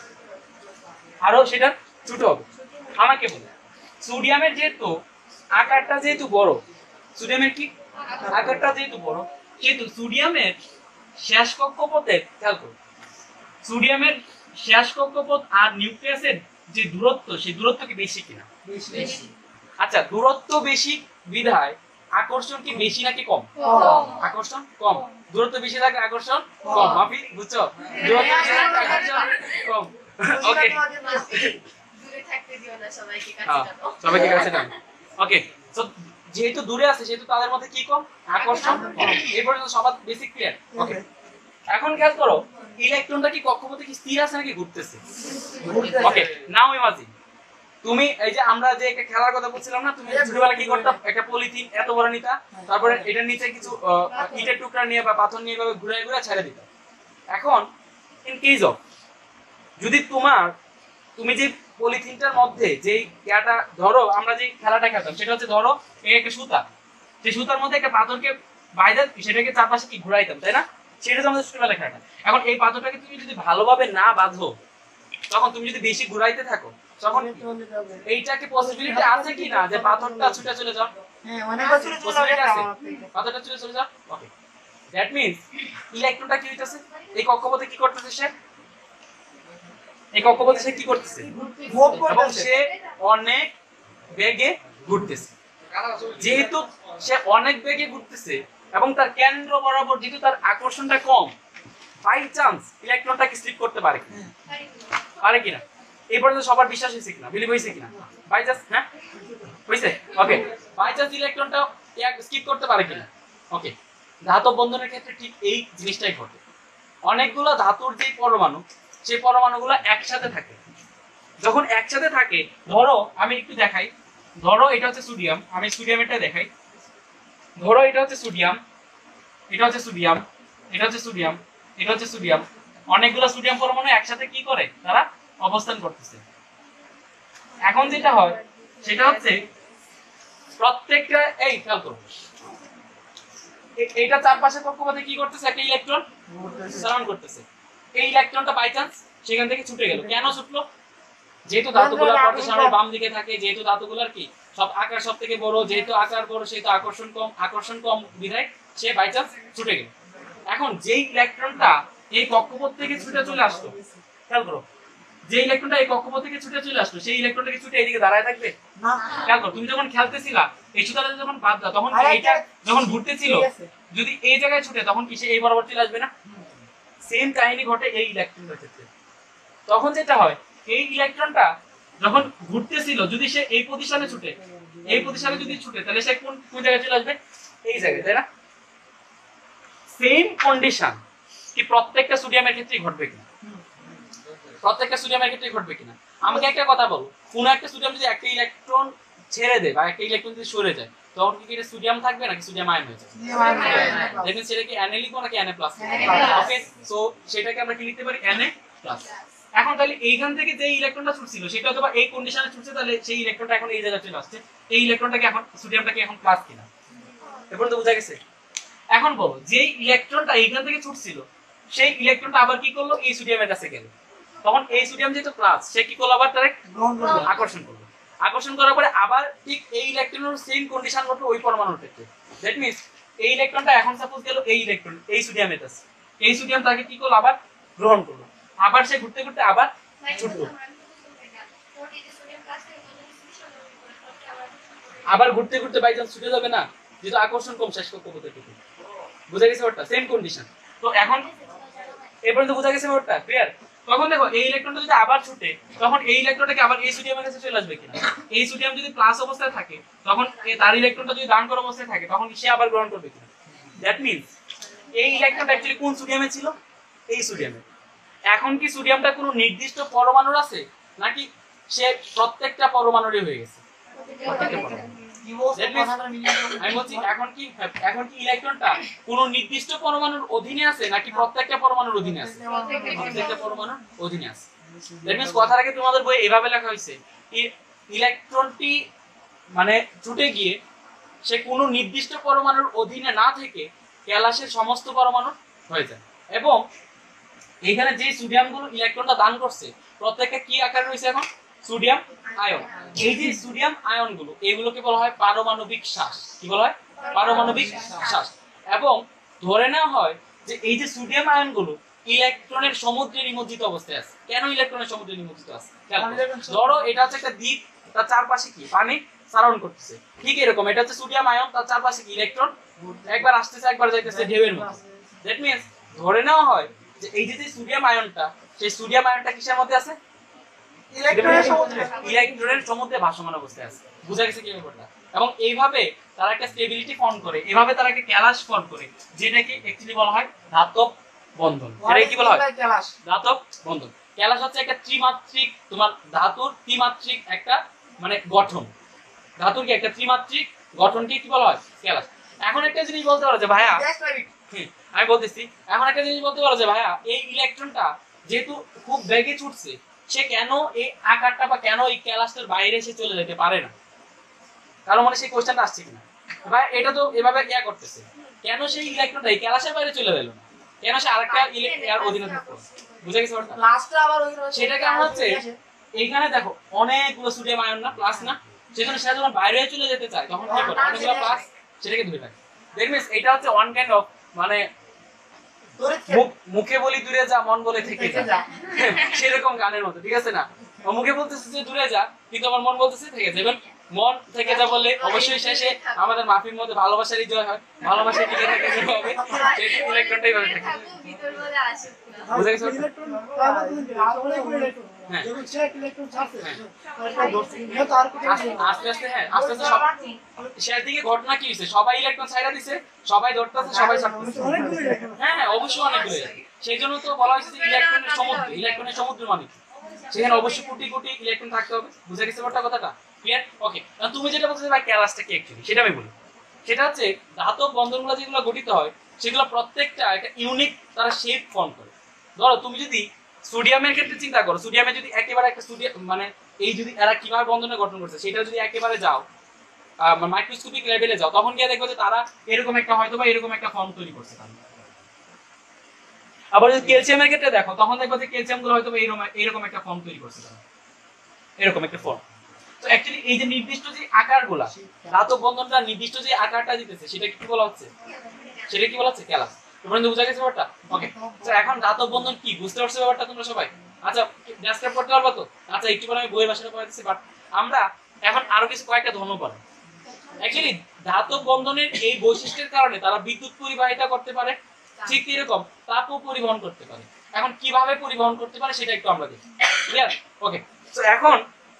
আরো সেটা ছোট হবে। আমাকে বলে সোডিয়ামের যেহেতু আকারটা যেহেতু বড়, সোডিয়ামের কি আকারটা যেহেতু বড়, কিন্তু সোডিয়ামের শেষ কক্ষপথের খেয়াল করো, সোডিয়ামের শেষ কক্ষপথ আর নিউক্লিয়াসের যে দূরত্ব, সেই দূরত্ব কি বেশি কিনা? বেশি। আচ্ছা, দূরত্ব বেশি বিধায় আকর্ষণ কি বেশি নাকি কম? আকর্ষণ কম। দূরত্ব বেশি থাকলে আকর্ষণ কম। মাফি বুঝছো? দূরত্ব বেশি থাকলে আকর্ষণ কম। ওকে, দূরে থাকতে দিও না সবাইকে, কাছে হ্যাঁ, টানো। সবাইকে কাছে টানো। ওকে, সো যেহেতু দূরে আছে সেহেতু তাদের মধ্যে কি কম? আকর্ষণ কম। এই পর্যন্ত সবার বেসিক ক্লিয়ার। ওকে, এখন খেয়াল করো ইলেকট্রনটা কি কক্ষপথে কি স্থির আছে নাকি ঘুরতেছে? ওকে, নাও ইমাজিন তুমি এই যে আমরা যে একটা খেলার কথা বলছিলাম না, তুমি ছোটবেলায় কি করতাম? একটা পলিথিন এত বড় নিতা, তারপরে এটার নিচে কিছু আহ, ইটের টুকরা নিয়ে বা পাথর নিয়ে ভাবে ঘুরে ঘুরে ছেড়ে দিতাম। এখন ইন কেস অফ যদি তোমার তুমি যে পলিথিনটার মধ্যে যে ইয়াটা ধরো, আমরা যে খেলাটা খেলতাম সেটা হচ্ছে ধরো এই একটা সুতা, সেই সুতার মধ্যে একটা পাথরকে বাইরে সেটাকে চারপাশে কি ঘুরাইতাম তাই না, সেটা তো আমাদের ছোটবেলায় খেলাটা। এখন এই পাথরটাকে তুমি যদি ভালোভাবে না বাঁধো, তখন তুমি যদি বেশি ঘুরাইতে থাকো, তখন এইটা কি পসিবিলিটি আছে কি না যে পাথরটা ছুটে চলে যাও? হ্যাঁ, অনেক বছর চলে Possibility গেছে আছে? আমার থেকে। পাথরটা ছুটে চলে যাও। ওকে, দ্যাট মিন্স ইলেকট্রনটা কি হইতাছে? এই কক্ষপথে কি করতেছে সে? এই কক্ষপথে সে কি করতেছে? মুভ এবং করতেছে। সে অনেক বেগে ঘুরতেছে। যেহেতু সে অনেক বেগে ঘুরতেছে এবং তার কেন্দ্র বরাবর যেহেতু তার আকর্ষণটা কম, বাই চান্স ইলেকট্রনটা কি স্লিপ করতে পারে কিনা? পারে কিনা? এই পর্যন্ত সবার বিশ্বাস হয়েছে কিনা, বিলিভ হয়েছে কিনা? বাই চান্স, হ্যাঁ হয়েছে। ওকে, বাই চান্স ইলেকট্রনটা স্কিপ করতে পারে কিনা? ওকে, ধাতব বন্ধনের ক্ষেত্রে ঠিক এই জিনিসটাই ঘটে। অনেকগুলো ধাতুর যে পরমাণু, সেই পরমাণুগুলো একসাথে থাকে। যখন একসাথে থাকে, ধরো আমি একটু দেখাই, ধরো এটা হচ্ছে সোডিয়াম, আমি সোডিয়ামেরটা দেখাই। ধরো এটা হচ্ছে সোডিয়াম, এটা হচ্ছে সোডিয়াম, এটা হচ্ছে সোডিয়াম, এটা হচ্ছে সোডিয়াম। অনেকগুলো সোডিয়াম পরমাণু একসাথে কি করে? তারা অবস্থান করতেছে। এখন যেটা হয় সেটা হচ্ছে প্রত্যেকটা এই খেয়াল করো, এ- এইটা চারপাশে কক্ষপথে কি করতেছে? একটা ইলেকট্রন সারাউন্ড করতেছে। এই ইলেকট্রনটা বাই চান্স সেখান থেকে ছুটে গেল। কেন ছুটলো? যেহেতু ধাতুগুলো পর্যায় বাম দিকে থাকে, যেহেতু ধাতুগুলোর কি সব আকার সব থেকে বড়, যেহেতু আকার বড় সেহেতু আকর্ষণ কম, আকর্ষণ কম বিধায় সে বাই চান্স ছুটে গেল। এখন যেই ইলেকট্রনটা এই কক্ষপথ থেকে ছুটে চলে আসলো, খেয়াল করো, যে ইলেকট্রনটা এই কক্ষপথ থেকে ছুটে চলে আসলো সেই ইলেকট্রনটা কি ছুটে এইদিকে দাঁড়ায় থাকবে? না খেয়াল করো, তুমি যখন খেলতেছিলা এই সুতাটা যখন বাঁধলা তখন আর এইটা একটা- যখন ঘুরতেছিল ঠিক আছে। যদি এই জায়গায় ছুটে তখন কি সে এই বরাবর চলে আসবে না? সেম কাহিনী ঘটে এই ইলেকট্রনের ক্ষেত্রে। তখন যেটা হয় এই ইলেকট্রনটা যখন ঘুরতেছিল যদি সে এই পজিশনে ছুটে এই পজিশনে যদি ছুটে তাহলে সে কোন কোন জায়গায় চলে আসবে? এই জায়গায়, তাই না? সেম কন্ডিশন কি প্রত্যেকটা সোডিয়ামের ক্ষেত্রেই ঘটবে কিনা? প্রত্যেকটা সোডিয়ামের ক্ষেত্রেই ঘটবে কিনা? আমাকে একটা কথা বলো, কোন একটা সোডিয়াম যদি একটা ইলেকট্রন ছেড়ে দেয় বা একটা ইলেকট্রন যদি সরে যায় তখন কি এটা সোডিয়াম থাকবে নাকি সোডিয়াম আয়ন হয়ে যাবে? দেখেন সেটা কি Na লিখবো নাকি Na প্লাস? ওকে, সো সেটাকে আমরা কি লিখতে পারি? Na plus. এখন তাহলে এইখান থেকে যে ইলেকট্রনটা ছুটছিল সেটা অথবা এই কন্ডিশনে ছুটছে, তাহলে সেই ইলেকট্রনটা এখন এই জায়গায় চলে আসছে। এই ইলেকট্রনটাকে এখন সোডিয়ামটাকে এখন প্লাস কিনা? এরপর তো বোঝা গেছে। এখন বলো যে ইলেকট্রনটা এইখান থেকে ছুটছিল সেই ইলেকট্রনটা আবার কি করলো? এই সোডিয়ামের কাছে গেল। তখন এই সোডিয়াম যেহেতু প্লাস সে কি করলো? আবার ডাইরেক্ট গ্রহণ করবে। আকর্ষণ করলো। আকর্ষণ করার পরে আবার ঠিক এই ইলেকট্রনের সেম কন্ডিশন ঘটলো ওই পরমাণুর ক্ষেত্রে। দ্যাট মিন্স এই ইলেকট্রনটা এখন সাপোজ গেল এই ইলেকট্রন এই সোডিয়ামের কাছে, এই সোডিয়াম তাকে কি করলো? আবার গ্রহণ করলো। আবার সে ঘুরতে ঘুরতে আবার ছুটলো, আবার ঘুরতে ঘুরতে বাই চান্স ছুটে যাবে না, যেহেতু আকর্ষণ কম শেষ কক্ষপথের থেকে। বুঝা গেছে ব্যাপারটা? Same condition. তো এখন এই পর্যন্ত বোঝা গেছে ব্যাপারটা? ক্লিয়ার? তখন দেখো এই ইলেকট্রনটা যদি আবার ছুটে তখন এই ইলেকট্রনটাকে আবার এই সোডিয়ামের কাছে চলে আসবে কিনা? এই সোডিয়াম যদি প্লাস অবস্থায় থাকে তখন এই তার ইলেকট্রনটা যদি দান করা অবস্থায় থাকে তখন সে আবার গ্রহণ করবে কিনা? দ্যাট মিন্স এই ইলেকট্রনটা অ্যাকচুয়ালি কোন সোডিয়ামে ছিল? এই সোডিয়ামে। এখন কি সোডিয়ামটা কোনো নির্দিষ্ট পরমাণুর আছে নাকি সে প্রত্যেকটা পরমাণুরই হয়ে গেছে? প্রত্যেকটা পরমাণু। কি বলছো? That means- কথাটা মিলিয়ে দাও। আমি বলছি এখন কি এখন কি ইলেকট্রনটা কোনো নির্দিষ্ট পরমাণুর অধীনে আছে নাকি প্রত্যেকটা পরমাণুর অধীনে আছে? প্রত্যেকটা পরমাণুর অধীনে আছে। দ্যাট মিন্স কথাটাকে তোমাদের বই এভাবে লেখা হয়েছে, ইলেকট্রনটি মানে ছুটে গিয়ে সে কোনো নির্দিষ্ট পরমাণুর অধীনে না থেকে ক্যালাসের সমস্ত পরমাণু হয়ে যায়। এবং এখানে যে সোডিয়ামগুলো ইলেকট্রনটা দান করছে প্রত্যেকটা কি আকারে রয়েছে? এখন সোডিয়াম আয়ন। এই যে সোডিয়াম আয়নগুলো এগুলোকে বলা হয় পারমাণবিক শ্বাস। কি বলা হয়? পারমাণবিক শ্বাস। এবং ধরে নেওয়া হয় যে এই যে সোডিয়াম আয়নগুলো ইলেকট্রনের সমুদ্রে নিমজ্জিত অবস্থায় আছে। কেন ইলেকট্রনের সমুদ্রে নিমজ্জিত আছে? খেয়াল করো। ধরো এটা হচ্ছে একটা দ্বীপ, তার চারপাশে কি পানি সারাউন্ড করতেছে। ঠিক এরকম এটা হচ্ছে সোডিয়াম আয়ন, তার চারপাশে কি ইলেকট্রন একবার আসতেছে একবার যাইতেছে ঢেউয়ের মতো। দ্যাট মিন্স ধরে নেওয়া হয় যে এই যে সোডিয়াম আয়নটা সেই সোডিয়াম আয়নটা কিসের মধ্যে আছে? ইলেকট্রনের সমুদ্রে। ইলেকট্রনের সমুদ্রে ভাসমান অবস্থায় আছে। বুঝা গেছে কি ব্যাপারটা? এবং এইভাবে তারা একটা স্টেবিলিটি ফর্ম করে, এইভাবে তারা একটা ক্যালাস ফর্ম করে, যেটাকে অ্যাকচুয়ালি বলা হয় ধাতব বন্ধন। এটাকে কি বলা হয়? ক্যালাস। ধাতব বন্ধন। ক্যালাস হচ্ছে একটা ত্রিমাত্রিক তোমার ধাতুর ত্রিমাত্রিক একটা মানে গঠন। ধাতুর কি একটা ত্রিমাত্রিক গঠনকে কি বলা হয়? ক্যালাস। এখন একটা জিনিস বলতে পারো যে ভাইয়া, Just like it. হুম, আমি বলতেছি এখন একটা জিনিস বলতে পারো যে ভাইয়া এই ইলেকট্রনটা যেহেতু খুব বেগে ছুটছে সে কেন এই আকারটা বা কেন এই ক্যালাসটার বাইরে সে চলে যেতে পারে না? কারণ মানে সেই কোশ্চেনটা আসছে কিনা ভাই? এটা তো এভাবে ইয়া করতেছে, কেন সেই ইলেকট্রনটা এই ক্যালাসের বাইরে চলে গেল না? কেন সে আরেকটা ইলেকট্রন অধীনে থাকলো? বুঝা গেছে ব্যাপারটা? লাস্টে আবার ওই রয়েছে। সেটা কেমন হচ্ছে এইখানে দেখো অনেকগুলো সোডিয়াম আয়ন না প্লাস না, সেজন্য সে যখন বাইরে চলে যেতে চায় তখন কি করে? অনেকগুলো প্লাস সেটাকে ধরে রাখে। দ্যাট মিন্স এটা হচ্ছে ওয়ান কাইন্ড অফ মানে তড়িৎ ক্ষেত্র। মুখ- মুখে বলি দূরে যা মন বলে থেকে থেকে যা, যা। সেরকম গানের মতো, ঠিক আছে না? ও মুখে বলতেছে যে দূরে যা কিন্তু আমার মন বলতেছে থেকে যা। এবার মন থেকে যা বললে অবশ্যই শেষে আমাদের মাফির মধ্যে ভালোবাসারই জয় হয়, ভালোবাসা টিকে থাকে যে হবে সেটা ইলেকট্রনটাই ভাবে থাকে। ভিতর বলে আসুক না। বুঝা গেছে? ইলেকট্রন তারপর তুমি আরো অনেকগুলো ইলেকট্রন। হ্যাঁ। যখন সে এক ইলেকট্রন ছাড়ছে, হ্যাঁ। তারপর ধরছে। ইহা তো আর কিছু আস্তে নেই। আস্তে আস্তে হ্যাঁ আস্তে আস্তে সব শেয়ার দিকে ঘটনা কি হয়েছে? সবাই ইলেকট্রন ছাইড়া দিছে, সবাই ধরতেছে, সবাই ছাড়তেছে। অনেকগুলো ইলেকট্রন। হ্যাঁ হ্যাঁ অবশ্যই অনেকগুলো। সেই জন্য তো বলা হয়েছে যে ইলেকট্রনের সমুদ্র, ইলেকট্রনের সমুদ্র মানে কি? সেখানে অবশ্যই কোটি কোটি ইলেকট্রন থাকতে হবে। বুঝা গেছে ব্যাপারটা কথাটা? ক্লিয়ার? ওকে, তুমি যেটা বলছো ভাই ক্যালাসটা কি অ্যাকচুয়ালি সেটা আমি বলি। সেটা হচ্ছে ধাতব বন্ধনগুলো যেগুলো গঠিত হয় সেগুলো প্রত্যেকটা একটা ইউনিক তারা শেপ ফর্ম করে। ধরো তুমি যদি সোডিয়ামের ক্ষেত্রে চিন্তা করো, সোডিয়ামে যদি একেবারে একটা সোডিয়াম মানে এই যদি এরা কিভাবে বন্ধনে গঠন করছে সেটা যদি একেবারে যাও মাইক্রোস্কোপিক লেভেলে যাও তখন গিয়ে দেখবে যে তারা এরকম একটা হয়তো বা এরকম একটা ফর্ম তৈরি করছে তারা। আবার যদি ক্যালসিয়ামের ক্ষেত্রে দেখো তখন দেখবে যে ক্যালসিয়াম গুলো হয়তো এরকম এরকম একটা ফর্ম তৈরি করছে তারা, এরকম একটা ফর্ম। তো অ্যাকচুয়ালি এই যে নির্দিষ্ট যে আকারগুলা ধাতব বন্ধনটা নির্দিষ্ট যে আকারটা দিতেছে সেটা কি বলা হচ্ছে? সেটা কি বলা হচ্ছে? ক্যালাস। তোমরা তো বুঝা গেছে ব্যাপারটা? ওকে, তো এখন ধাতব বন্ধন কি বুঝতে পারছো ব্যাপারটা তোমরা সবাই? আচ্ছা ডেসক্রাইব করতে পারবা তো? আচ্ছা একটু পরে আমি বইয়ের ভাষাটা পড়া দিচ্ছি, বাট আমরা এখন আরো কিছু কয়েকটা ধর্ম পড়ব। অ্যাকচুয়ালি ধাতব বন্ধনের এই বৈশিষ্ট্যের কারণে তারা বিদ্যুৎ পরিবাহিতা করতে পারে, ঠিক এরকম তাপও পরিবহন করতে পারে। এখন কিভাবে পরিবহন করতে পারে সেটা একটু আমরা দেখি। ক্লিয়ার? ওকে, তো এখন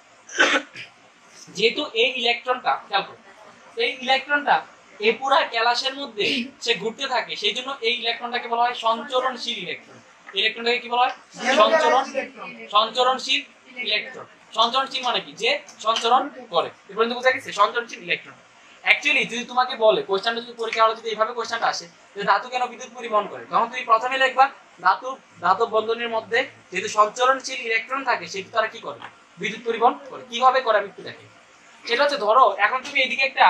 যেহেতু এই ইলেকট্রনটা খেয়াল করো, এই ইলেকট্রনটা এই পুরা ক্যালাসের মধ্যে সে ঘুরতে থাকে, সেই জন্য এই ইলেকট্রনটাকে বলা হয় সঞ্চরণশীল ইলেকট্রন। ইলেকট্রনটাকে কি বলা হয়? সঞ্চরণ সঞ্চরণশীল ইলেকট্রন। সঞ্চরণশীল মানে কি? যে সঞ্চরণ করে। এই পর্যন্ত বুঝা গেছে? সঞ্চরণশীল ইলেকট্রন। অ্যাকচুয়ালি যদি তোমাকে বলে কোশ্চেনটা যদি পরীক্ষা হলে যদি এইভাবে কোশ্চেনটা আসে যে ধাতু কেন বিদ্যুৎ পরিবহন করে, তখন তুমি প্রথমে লিখবা ধাতু ধাতব বন্ধনের মধ্যে যেহেতু সঞ্চরণশীল ইলেকট্রন থাকে সেটা তারা কি করে? বিদ্যুৎ পরিবহন করে। কিভাবে করে আমি একটু দেখি। সেটা হচ্ছে ধরো এখন তুমি এইদিকে একটা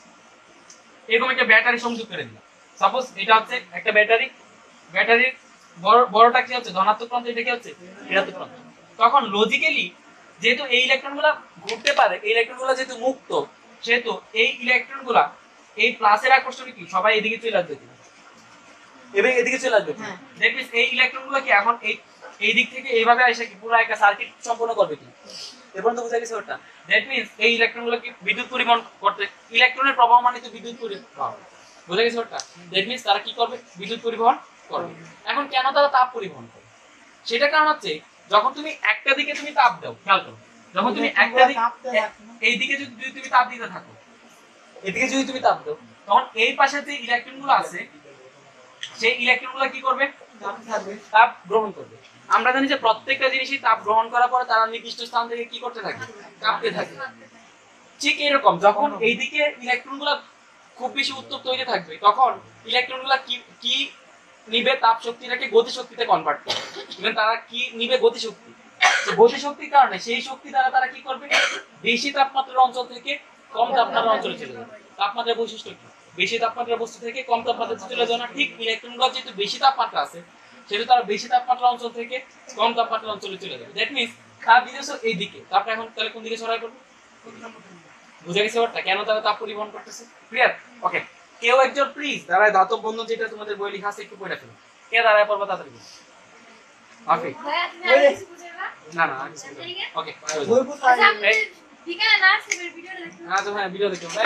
এরকম একটা ব্যাটারি সংযোগ করে দিলাম। সাপোজ এটা হচ্ছে একটা ব্যাটারি, ব্যাটারির বড় বড়টা কি হচ্ছে? ধনাত্মক প্রান্ত, এটা কি হচ্ছে? ঋণাত্মক প্রান্ত। তখন লজিক্যালি যেহেতু এই ইলেকট্রনগুলো ঘুরতে পারে, এই ইলেকট্রনগুলো যেহেতু মুক্ত, সেহেতু এই ইলেকট্রনগুলো এই প্লাসের আকর্ষণে কি সবাই এদিকে চলে আসবে, এবং এদিকে চলে আসবে। দ্যাট মিন্স এই ইলেকট্রনগুলো কি এখন এই এই দিক থেকে এইভাবে এসে কি পুরো একটা সার্কিট সম্পন্ন করবে কি? এরপর তো বুঝা গেছে ওটা। দ্যাট মিন্স এই ইলেকট্রনগুলো কি বিদ্যুৎ পরিবহন করতে, ইলেকট্রনের প্রবাহ মানে তো বিদ্যুৎ পরিবহন। বুঝা গেছে ওটা? দ্যাট মিন্স তারা কি করবে? বিদ্যুৎ পরিবহন করবে। এখন কেন তারা তাপ পরিবহন করে? সেটা কারণ হচ্ছে যখন তুমি একটা দিকে তুমি তাপ দাও, খেয়াল করো, যখন তুমি একটা দিকে এই দিকে যদি তুমি তাপ দিতে থাকো, এদিকে যদি তুমি তাপ দাও, তখন এই পাশে যে ইলেকট্রনগুলো আছে সেই ইলেকট্রনগুলো কি করবে? তাপ গ্রহণ করবে। আমরা জানি যে প্রত্যেকটা জিনিসই তাপ গ্রহণ করার পরে তারা নির্দিষ্ট স্থান থেকে কি করতে থাকে? কাঁপতে থাকে। ঠিক এরকম যখন এইদিকে ইলেকট্রনগুলো খুব বেশি উত্তপ্ত হইতে থাকবে, তখন ইলেকট্রনগুলো কি কি নিবে? তাপ শক্তিটাকে গতি শক্তিতে কনভার্ট করবে। এবং তারা কি নিবে? গতি শক্তি। তো গতি শক্তির কারণে সেই শক্তি দ্বারা তারা কি করবে? বেশি তাপমাত্রার অঞ্চল থেকে কম তাপমাত্রার অঞ্চলে চলে যাবে। তাপমাত্রার বৈশিষ্ট্য কি? বেশি তাপমাত্রার বস্তু থেকে কম তাপমাত্রাতে চলে যাওয়া না। ঠিক ইলেকট্রনগুলো যেহেতু বেশি তাপমাত্রা আছে, সেহেতু তারা বেশি তাপমাত্রার অঞ্চল থেকে কম তাপমাত্রার অঞ্চলে চলে যাবে। দ্যাট মিন্স তাপ দিতেছে এই দিকে, তাপটা এখন তাহলে কোন দিকে ছড়ায় পড়বে? বুঝা গেছে ওটা কেন তারা তাপ পরিবহন করতেছে? ক্লিয়ার? ওকে, কেউ একজন প্লিজ দাঁড়ায় ধাতব বন্ধন যেটা তোমাদের বই লেখা আছে একটু পড়ে ফেলো। কে দাঁড়ায় পড়বা তাড়াতাড়ি? ওকে, ভাইয়া তুমি আর কিছু বুঝে না? না না ওকে, আচ্ছা আপনি বিকালে না আসবে ভিডিওটা দেখুন। আচ্ছা ভাই ভিডিও দেখো ভাই।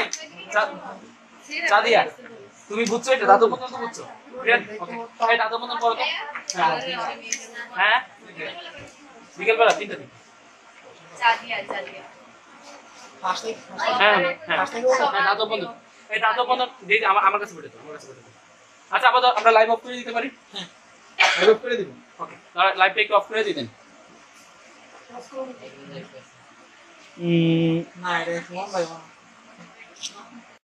সাদিয়া তুমি বুঝছো এটা ধাতব বন্ধন তো বুঝছো? ক্লিয়ার? ওকে, এই ধাতব বন্ধন পড়ো তো। হ্যাঁ বিকেল বেলা তিনটা দিন। জাদিয়া জাদিয়া হ্যাঁ হ্যাঁ হ্যাঁ ধাতব বন্ধন, এই ধাতব বন্ধন দিদি আমার আমার কাছে পড়ে তো, আমার কাছে পড়ে তো। আচ্ছা আপাতত আমরা লাইভ অফ করে দিতে পারি? হ্যাঁ লাইভ অফ করে দিব। ওকে, তাহলে লাইভটা একটু অফ করে দিবেন। না এটা ফোন ভাই